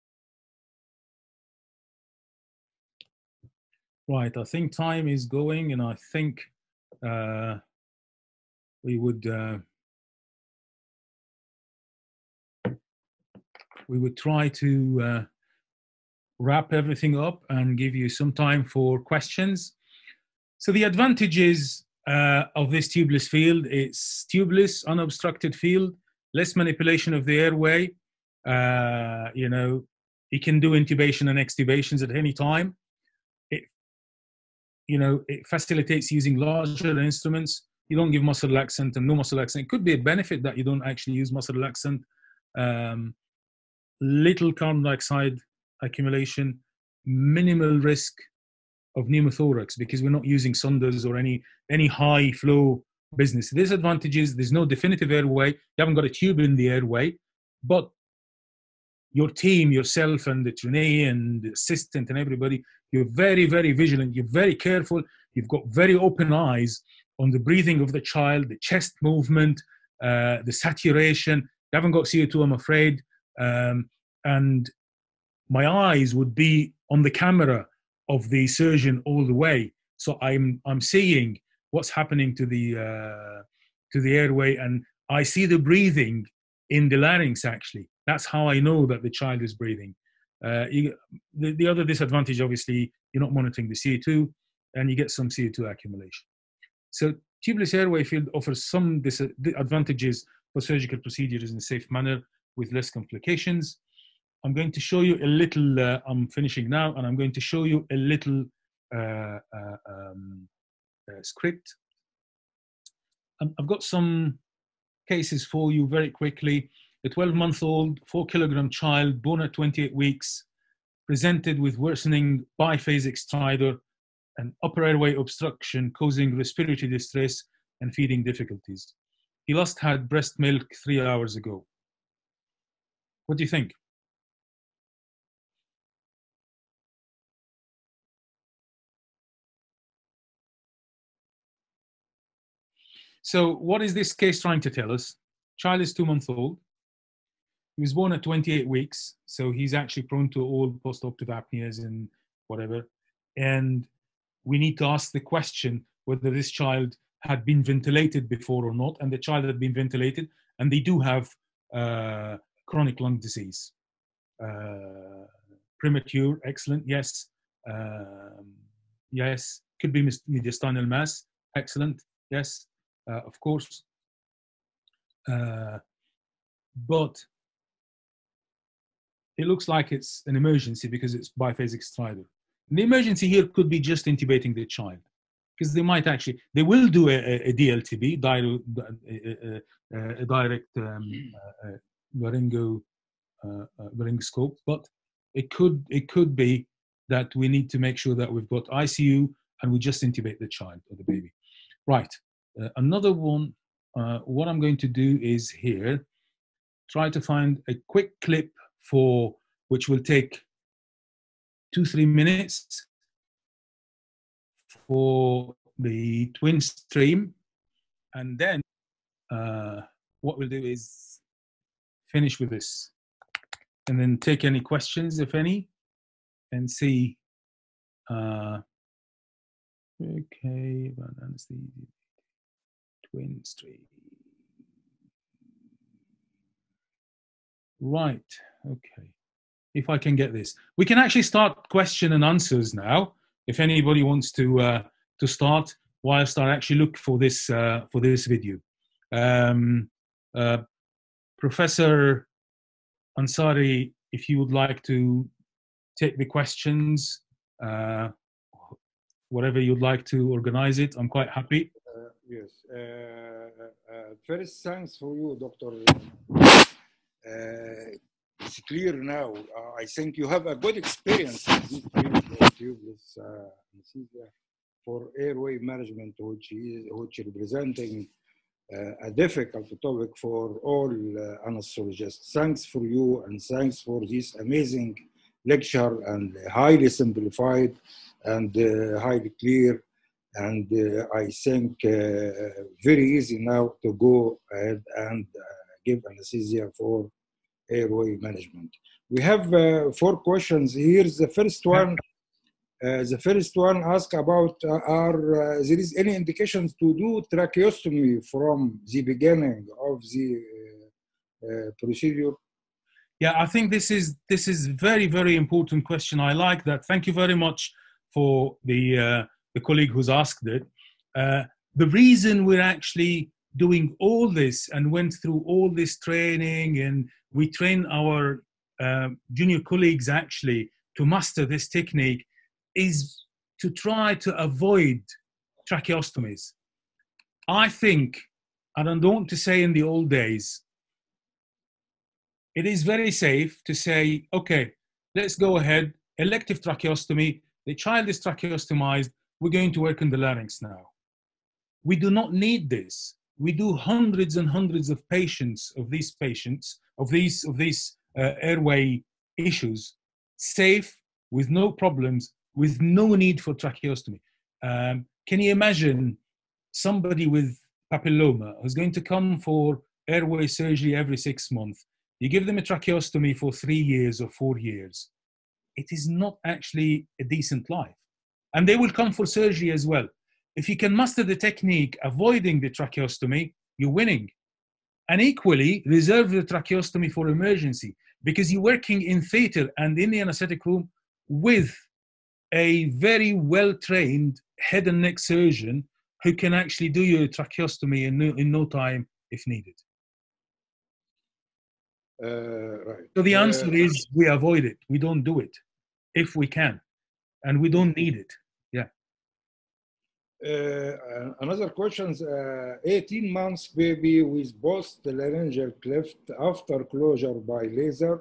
Right. I think time is going, and I think uh, we would uh, we would try to uh, wrap everything up and give you some time for questions. So the advantages uh, of this tubeless field, it's tubeless, unobstructed field, less manipulation of the airway. Uh, you know, you can do intubation and extubations at any time. It, you know, it facilitates using larger instruments. You don't give muscle relaxant and no muscle relaxant. It could be a benefit that you don't actually use muscle relaxant. Um, little carbon dioxide accumulation, minimal risk of pneumothorax because we're not using sonders or any any high flow business. The disadvantage is there's no definitive airway. You haven't got a tube in the airway, but your team, yourself and the trainee and the assistant and everybody, you're very, very vigilant. You're very careful. You've got very open eyes on the breathing of the child, the chest movement, uh, the saturation. You haven't got C O two, I'm afraid. Um, and my eyes would be on the camera of the surgeon all the way. So I'm I'm seeing what's happening to the uh, to the airway, and I see the breathing in the larynx. Actually, that's how I know that the child is breathing. Uh, you, the, the other disadvantage, obviously, you're not monitoring the C O two, and you get some C O two accumulation. So tubeless airway field offers some disadvantages for surgical procedures in a safe manner with less complications. I'm going to show you a little, uh, I'm finishing now, and I'm going to show you a little uh, uh, um, uh, script. Um, I've got some cases for you very quickly. A twelve-month-old, four kilogram child, born at twenty-eight weeks, presented with worsening biphasic stridor and upper airway obstruction causing respiratory distress and feeding difficulties. He last had breast milk three hours ago. What do you think? So what is this case trying to tell us? Child is two months old. He was born at twenty-eight weeks, so he's actually prone to all post-operative apneas and whatever. And we need to ask the question whether this child had been ventilated before or not, and the child had been ventilated, and they do have uh, chronic lung disease. Uh, premature, excellent, yes. Um, yes, could be mediastinal mass, excellent, yes, uh, of course. Uh, but it looks like it's an emergency because it's biphasic stridor. And the emergency here could be just intubating the child, because they might actually, they will do a, a D L T B, a, a, a direct um, uh, laryngo, uh, uh, laryngoscope, but it could, it could be that we need to make sure that we've got I C U and we just intubate the child or the baby. Right, uh, another one, uh, what I'm going to do is here, try to find a quick clip for, which will take two, three minutes for the twin stream. And then uh, what we'll do is finish with this and then take any questions, if any, and see. Uh, okay, anesthesia, twin stream. Right, okay. If I can get this. We can actually start question and answers now, if anybody wants to uh, to start, whilst I actually look for this uh, for this video. Um, uh, Professor Ansari, if you would like to take the questions, uh, whatever you'd like to organize it, I'm quite happy. Uh, yes. Uh, uh, first, thanks for you, Doctor Uh, it's clear now. Uh, I think you have a good experience in this field of tubeless uh, anesthesia for airway management, which is which representing uh, a difficult topic for all uh, anesthesiologists. Thanks for you, and thanks for this amazing lecture, and highly simplified and uh, highly clear. And uh, I think uh, very easy now to go ahead and uh, give anesthesia for airway management. We have uh, four questions here. The first one, uh, the first one asks about uh, are uh, there is any indications to do tracheostomy from the beginning of the uh, uh, procedure? Yeah, I think this is this is very very important question. I like that. Thank you very much for the uh, the colleague who's asked it. Uh, the reason we're actually doing all this and went through all this training, and we train our uh, junior colleagues actually to master this technique, is to try to avoid tracheostomies. I think, and I don't want to say in the old days, it is very safe to say, okay, let's go ahead, elective tracheostomy, the child is tracheostomized, we're going to work on the larynx now. We do not need this. We do hundreds and hundreds of patients, of these patients, of these, of these uh, airway issues, safe, with no problems, with no need for tracheostomy. Um, can you imagine somebody with papilloma who's going to come for airway surgery every six months? You give them a tracheostomy for three years or four years. It is not actually a decent life. And they will come for surgery as well. If you can master the technique avoiding the tracheostomy, you're winning. And equally, reserve the tracheostomy for emergency, because you're working in theater and in the anesthetic room with a very well-trained head and neck surgeon who can actually do your tracheostomy in no, in no time if needed. Uh, right. So the answer Uh, is we avoid it. We don't do it if we can, and we don't need it. Yeah. Uh, another question, uh, eighteen months baby with post-laryngeal cleft after closure by laser,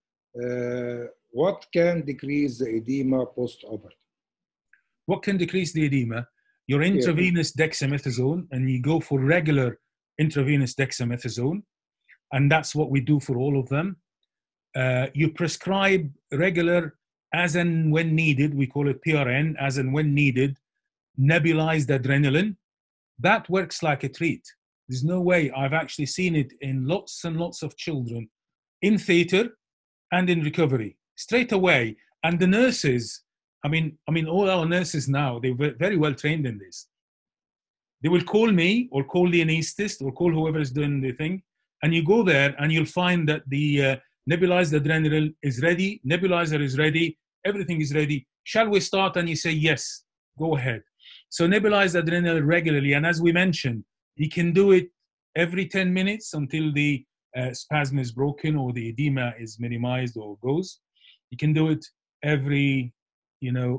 uh, what can decrease the edema post-operative? What can decrease the edema? Your intravenous yeah. dexamethasone, and you go for regular intravenous dexamethasone, and that's what we do for all of them. Uh, you prescribe regular as and when needed, we call it P R N, as and when needed, nebulized adrenaline. That works like a treat. There's no way. I've actually seen it in lots and lots of children in theater and in recovery straight away. And the nurses, I mean, I mean, all our nurses now, they're very well trained in this. They will call me or call the anesthetist or call whoever is doing the thing. And you go there and you'll find that the uh, nebulized adrenaline is ready, nebulizer is ready, everything is ready. Shall we start? And you say, yes, go ahead. So nebulized adrenaline regularly. And as we mentioned, you can do it every ten minutes until the uh, spasm is broken or the edema is minimized or goes. You can do it every, you know,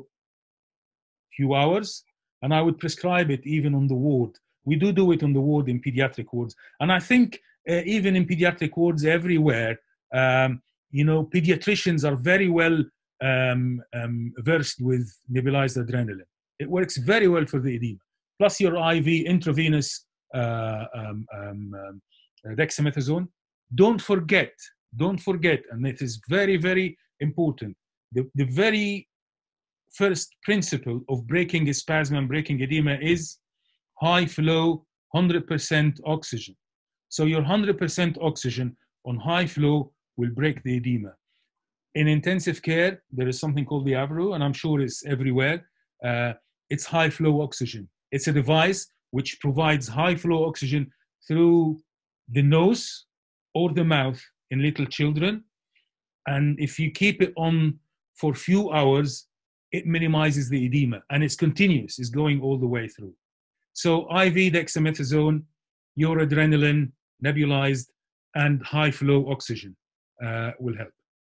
few hours. And I would prescribe it even on the ward. We do do it on the ward in pediatric wards. And I think uh, even in pediatric wards everywhere, um, you know, pediatricians are very well um, um, versed with nebulized adrenaline. It works very well for the edema. Plus your I V intravenous uh, um, um, um, dexamethasone. Don't forget, don't forget, and it is very, very important, the, the very first principle of breaking a spasm and breaking edema is high flow, one hundred percent oxygen. So your one hundred percent oxygen on high flow will break the edema. In intensive care, there is something called the Avro, and I'm sure it's everywhere. Uh, it's high flow oxygen. It's a device which provides high flow oxygen through the nose or the mouth in little children. And if you keep it on for a few hours, it minimizes the edema, and it's continuous, it's going all the way through. So I V dexamethasone, your adrenaline, nebulized, and high flow oxygen uh, will help.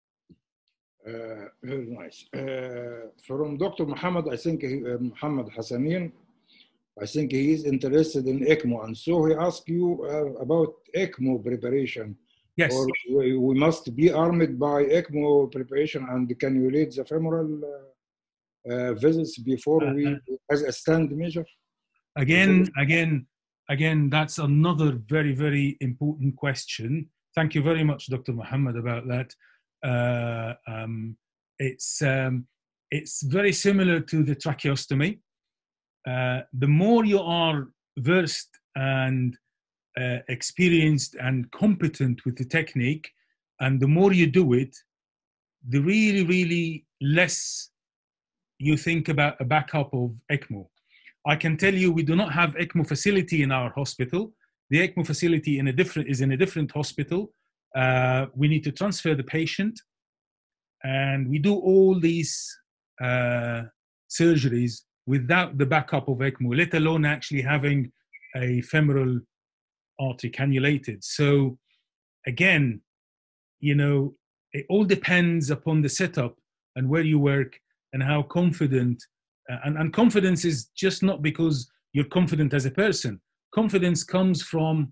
Uh, very nice. Uh, from Doctor Muhammad, I think he, uh, Muhammad Hassanin, I think he is interested in ECMO, and so he asked you uh, about ECMO preparation. Yes. Or we, we must be armed by ECMO preparation and cannulate the femoral uh, uh, visits before we, uh, as a stand measure. Again, again, again, that's another very, very important question. Thank you very much, Doctor Muhammad, about that. Uh, um, it's, um, it's very similar to the tracheostomy. Uh, the more you are versed and uh, experienced and competent with the technique, and the more you do it, the really, really less you think about a backup of ECMO. I can tell you we do not have ECMO facility in our hospital. The ECMO facility in a different, is in a different hospital. Uh, we need to transfer the patient, and we do all these uh, surgeries without the backup of ECMO, let alone actually having a femoral artery cannulated. So again, you know, it all depends upon the setup and where you work and how confident, uh, and, and confidence is just not because you're confident as a person. Confidence comes from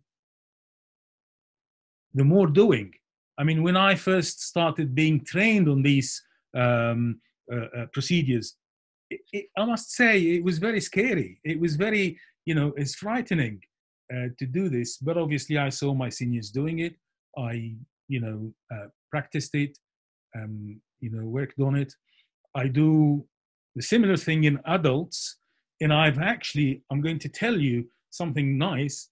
the more doing. I mean, when I first started being trained on these um, uh, uh, procedures, it, it, I must say it was very scary. It was very, you know, it's frightening uh, to do this. But obviously, I saw my seniors doing it. I, you know, uh, practiced it, um, you know, worked on it. I do the similar thing in adults. And I've actually, I'm going to tell you something nice.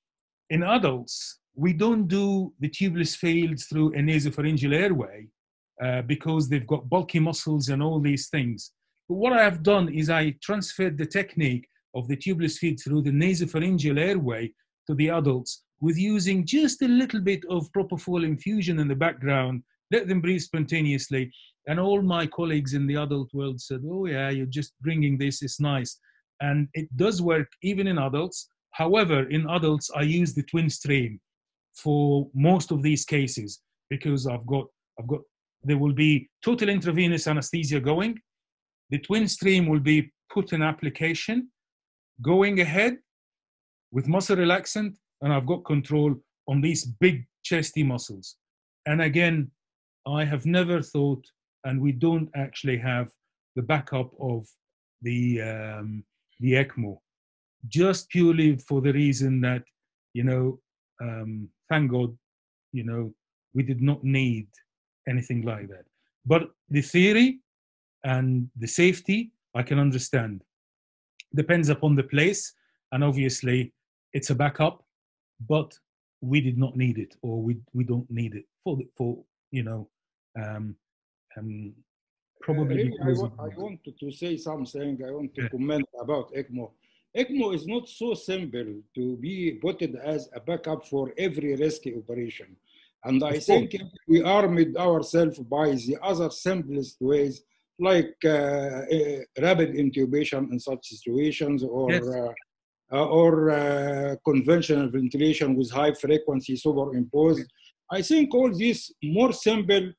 In adults, we don't do the tubeless fields through a nasopharyngeal airway uh, because they've got bulky muscles and all these things. But what I have done is I transferred the technique of the tubeless feed through the nasopharyngeal airway to the adults with using just a little bit of propofol infusion in the background, let them breathe spontaneously. And all my colleagues in the adult world said, oh yeah, you're just bringing this, it's nice. And it does work even in adults. However, in adults, I use the twin stream for most of these cases because I've got, I've got, there will be total intravenous anesthesia going. The twin stream will be put in application, going ahead with muscle relaxant, and I've got control on these big chesty muscles. And again, I have never thought, and we don't actually have the backup of the, um, the ECMO, just purely for the reason that, you know, um, thank God, you know, we did not need anything like that. But the theory and the safety, I can understand. Depends upon the place, and obviously it's a backup, but we did not need it, or we we don't need it for the, for you know, um, um, probably. Uh, really, I, because wa I wanted to say something. I want to yeah. comment about ECMO. ECMO is not so simple to be put it as a backup for every rescue operation. And I think if we armed ourselves by the other simplest ways, like uh, uh, rapid intubation in such situations, or Yes. uh, uh, or uh, conventional ventilation with high frequency superimposed. I think all this more simple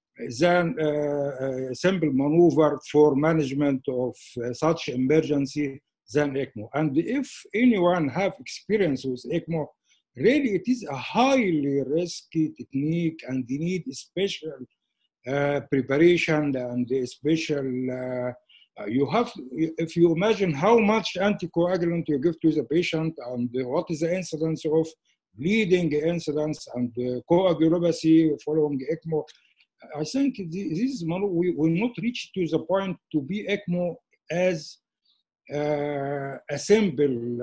than uh, uh, simple maneuver for management of uh, such emergency than ECMO. And if anyone have experience with ECMO, really it is a highly risky technique and they need special uh, preparation and special, uh, uh, you have, to, if you imagine how much anticoagulant you give to the patient and what is the incidence of bleeding incidence and uh, coagulopathy following ECMO, I think this we will not reach to the point to be ECMO as uh, a simple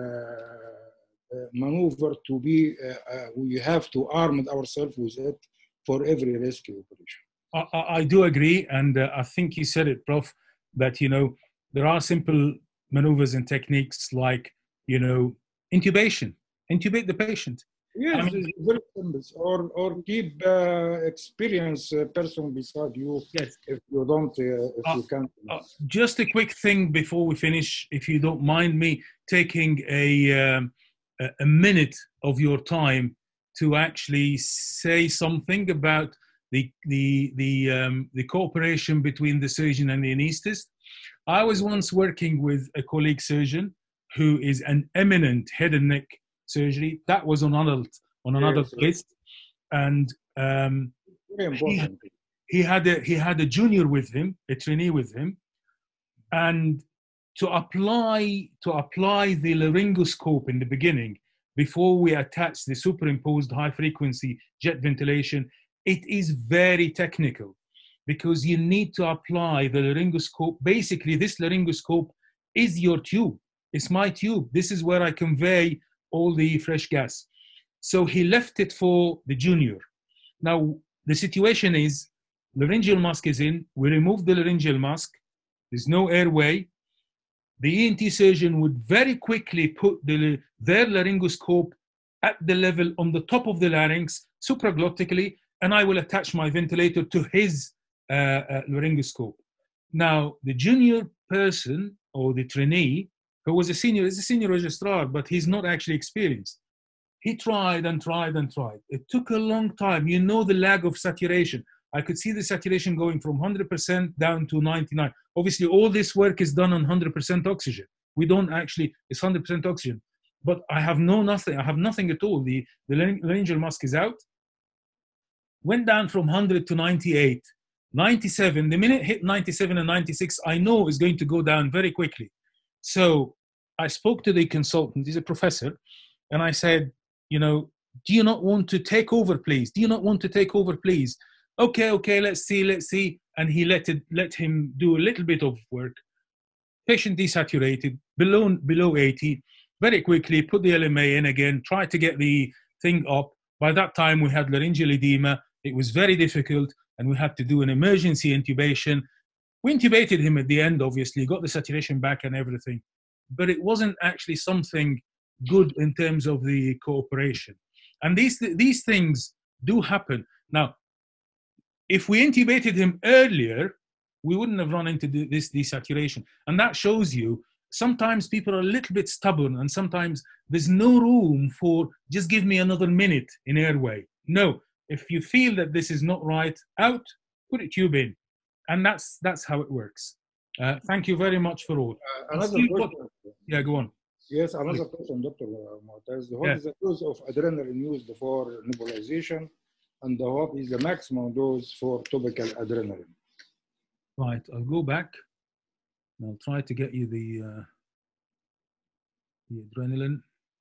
uh, maneuver to be, uh, uh, we have to arm ourselves with it for every rescue operation. I, I do agree, and uh, I think you said it, Prof, that, you know, there are simple maneuvers and techniques like, you know, intubation, intubate the patient. Yes, I mean, it's very simple. Or, or keep uh, experienced uh, person beside you. Yes. If you don't, uh, if uh, you can't. Uh, just a quick thing before we finish, if you don't mind me taking a, um, a minute of your time to actually say something about the, the, the, um, the cooperation between the surgeon and the anesthetist. I was once working with a colleague surgeon who is an eminent head and neck surgery. That was on adult, on another Yes, case. And um, very important. He, he, had a, he had a junior with him, a trainee with him. And to apply, to apply the laryngoscope in the beginning, before we attach the superimposed high frequency jet ventilation, it is very technical because you need to apply the laryngoscope. Basically, this laryngoscope is your tube. It's my tube. This is where I convey all the fresh gas. So he left it for the junior. Now, the situation is laryngeal mask is in. We remove the laryngeal mask. There's no airway. The E N T surgeon would very quickly put the, their laryngoscope at the level on the top of the larynx, supraglottically, and I will attach my ventilator to his uh, uh, laryngoscope. Now, the junior person or the trainee, who was a senior, is a senior registrar, but he's not actually experienced. He tried and tried and tried. It took a long time. You know the lag of saturation. I could see the saturation going from one hundred percent down to ninety-nine. Obviously, all this work is done on one hundred percent oxygen. We don't actually, it's one hundred percent oxygen. But I have no nothing, I have nothing at all. The, the laryngeal mask is out. Went down from one hundred to ninety-eight, ninety-seven. The minute hit ninety-seven and ninety-six, I know is going to go down very quickly. So I spoke to the consultant, he's a professor, and I said, you know, do you not want to take over, please? Do you not want to take over, please? Okay, okay, let's see, let's see. And he let it, let him do a little bit of work. Patient desaturated, below, below eighty, very quickly, put the L M A in again, tried to get the thing up. By that time, we had laryngeal edema. It was very difficult, and we had to do an emergency intubation. We intubated him at the end, obviously, got the saturation back and everything. But it wasn't actually something good in terms of the cooperation. And these, these things do happen. Now, if we intubated him earlier, we wouldn't have run into this desaturation. And that shows you sometimes people are a little bit stubborn, and sometimes there's no room for just give me another minute in airway. No, if you feel that this is not right, out, put a tube in. And that's, that's how it works. Uh, thank you very much for all. Uh, another question. What, yeah, go on. Yes, another question, Doctor Moataz. What yeah. is the dose of adrenaline used for nebulization, and what is the maximum dose for topical adrenaline? Right, I'll go back. And I'll try to get you the, uh, the adrenaline.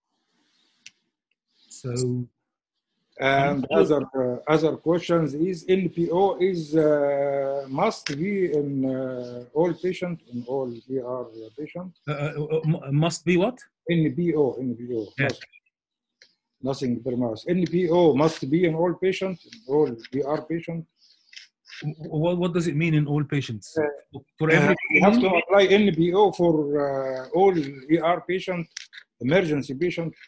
So, and other uh, other questions is N P O is uh, must be in uh, all patients, in all E R patients. Uh, uh, must be what? N P O, N P O. Yeah. Nothing per mouse. N P O must be in all patients, all E R patients. What, what does it mean in all patients? Uh, for every uh, you have to apply N P O for uh, all E R patients, emergency patients.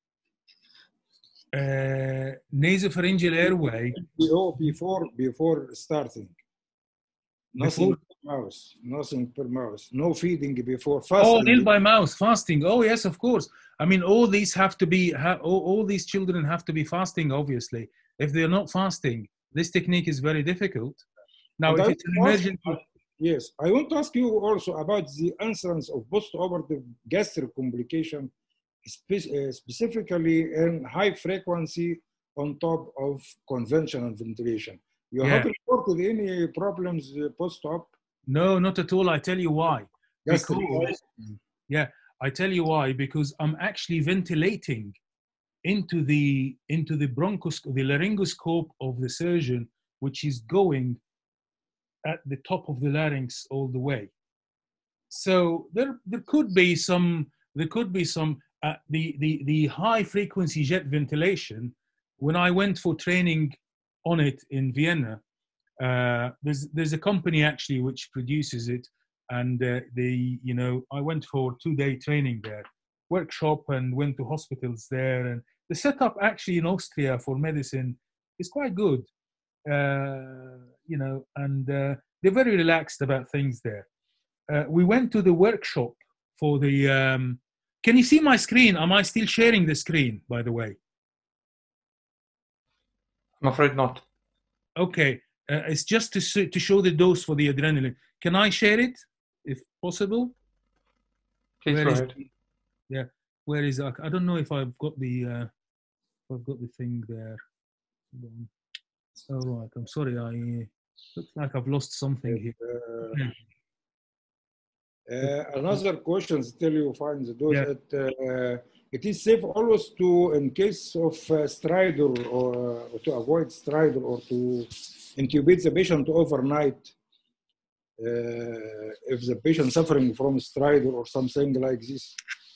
Uh, nasopharyngeal airway. N P O before before starting. Nothing Before? per mouse. Nothing per mouse. No feeding before fasting. Oh, nil by mouth, fasting. Oh, yes, of course. I mean, all these have to be. Ha all, all these children have to be fasting. Obviously, if they're not fasting, this technique is very difficult. Now, And if I it's an want to emergency. ask- Yes, I want to ask you also about the incidence of post-operative gastric complication, spe uh, specifically in high frequency on top of conventional ventilation. You Yeah. have reported any problems uh, post-op? No, not at all. I tell you why. Gastric Because, yeah, I tell you why. Because I'm actually ventilating into the into the bronchoscope, the laryngoscope of the surgeon, which is going at the top of the larynx all the way. So there, there could be some, there could be some, uh, the, the, the high frequency jet ventilation, when I went for training on it in Vienna, uh, there's, there's a company actually which produces it. And uh, they, you know, I went for two day training there, workshop, and went to hospitals there. And the setup actually in Austria for medicine is quite good. Uh, you know, and uh, they're very relaxed about things there. Uh, we went to the workshop for the, um, can you see my screen? Am I still sharing the screen, by the way? I'm afraid not. Okay, uh, it's just to, to show the dose for the adrenaline. Can I share it, if possible? Please Where go is, ahead. yeah, where is, I don't know if I've got the, uh, if I've got the thing there. All right, I'm sorry, I looks like I've lost something here. Uh, uh, another question till you find the dose. Yeah. It, uh, it is safe always to, in case of uh, stridor, or uh, to avoid stridor, or to intubate the patient overnight, uh, if the patient suffering from stridor or something like this.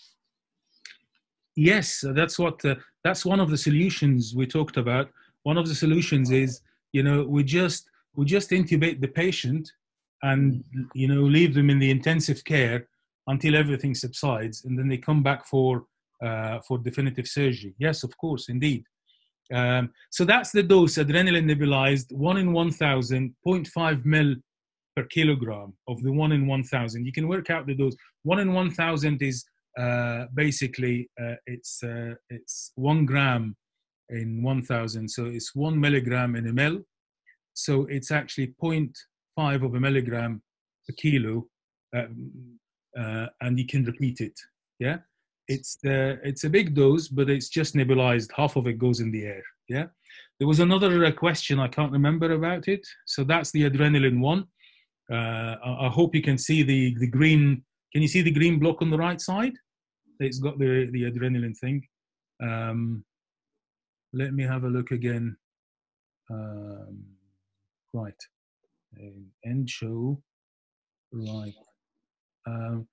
Yes, that's what, uh, that's one of the solutions we talked about. One of the solutions is, you know, we just, we just intubate the patient and, you know, leave them in the intensive care until everything subsides, and then they come back for, uh, for definitive surgery. Yes, of course, indeed. Um, so that's the dose, adrenaline nebulized, one in one thousand, zero point five mil per kilogram of the one in one thousand. You can work out the dose. One in one thousand is uh, basically, uh, it's, uh, it's one gram in one thousand. So it's one milligram in a mil. So it's actually zero point five of a milligram per kilo. Uh, uh, and you can repeat it. Yeah. It's, uh, it's a big dose, but it's just nebulized. Half of it goes in the air. Yeah. There was another uh, question, I can't remember about it. So that's the adrenaline one. Uh, I, I hope you can see the, the green. Can you see the green block on the right side? It's got the, the adrenaline thing. Um, let me have a look again. Um, right. End show. Right. Um,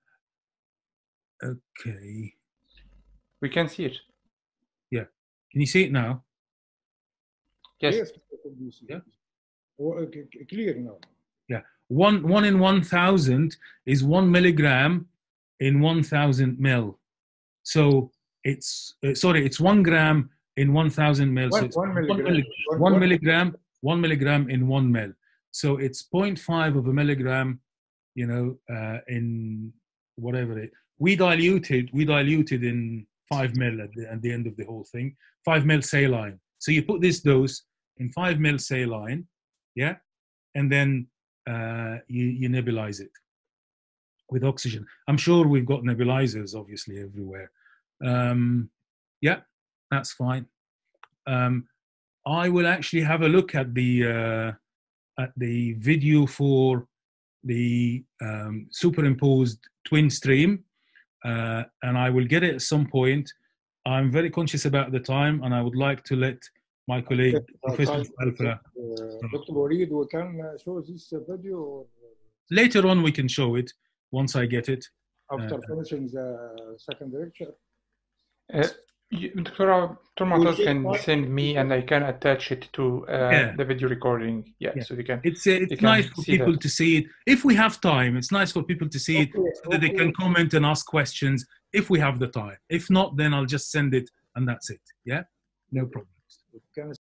okay. We can see it. Yeah. Can you see it now? Yes. Yes. Yeah. Oh, okay, clear now. Yeah. One one in one thousand is one milligram in one thousand mil. So it's uh, sorry, it's one gram in one thousand mil. One, So it's one milligram. One, milli One, one one milligram, one milligram in one mil. So it's zero point five of a milligram, you know, uh, in whatever it. We diluted, we diluted in five mil at the, at the end of the whole thing. Five mil saline. So you put this dose in five mil saline, yeah, and then uh, you, you nebulize it with oxygen. I'm sure we've got nebulizers, obviously, everywhere. Um, yeah, that's fine. Um, I will actually have a look at the uh, at the video for the um, superimposed twin stream, uh, and I will get it at some point. I'm very conscious about the time, and I would like to let my colleague, Okay, uh, Professor time, Alpha. uh, Doctor Walid, we can show this video or Later on, we can show it once I get it. after Uh, finishing the second lecture. Uh, you, Doctor Moataz can send me, and I can attach it to uh, Yeah. the video recording. Yeah, Yeah. so you can. It's uh, it's can nice for see people that. to see it. If we have time, it's nice for people to see it Okay, so that they okay. can comment and ask questions if we have the time. If not, then I'll just send it and that's it. Yeah, no problems. We can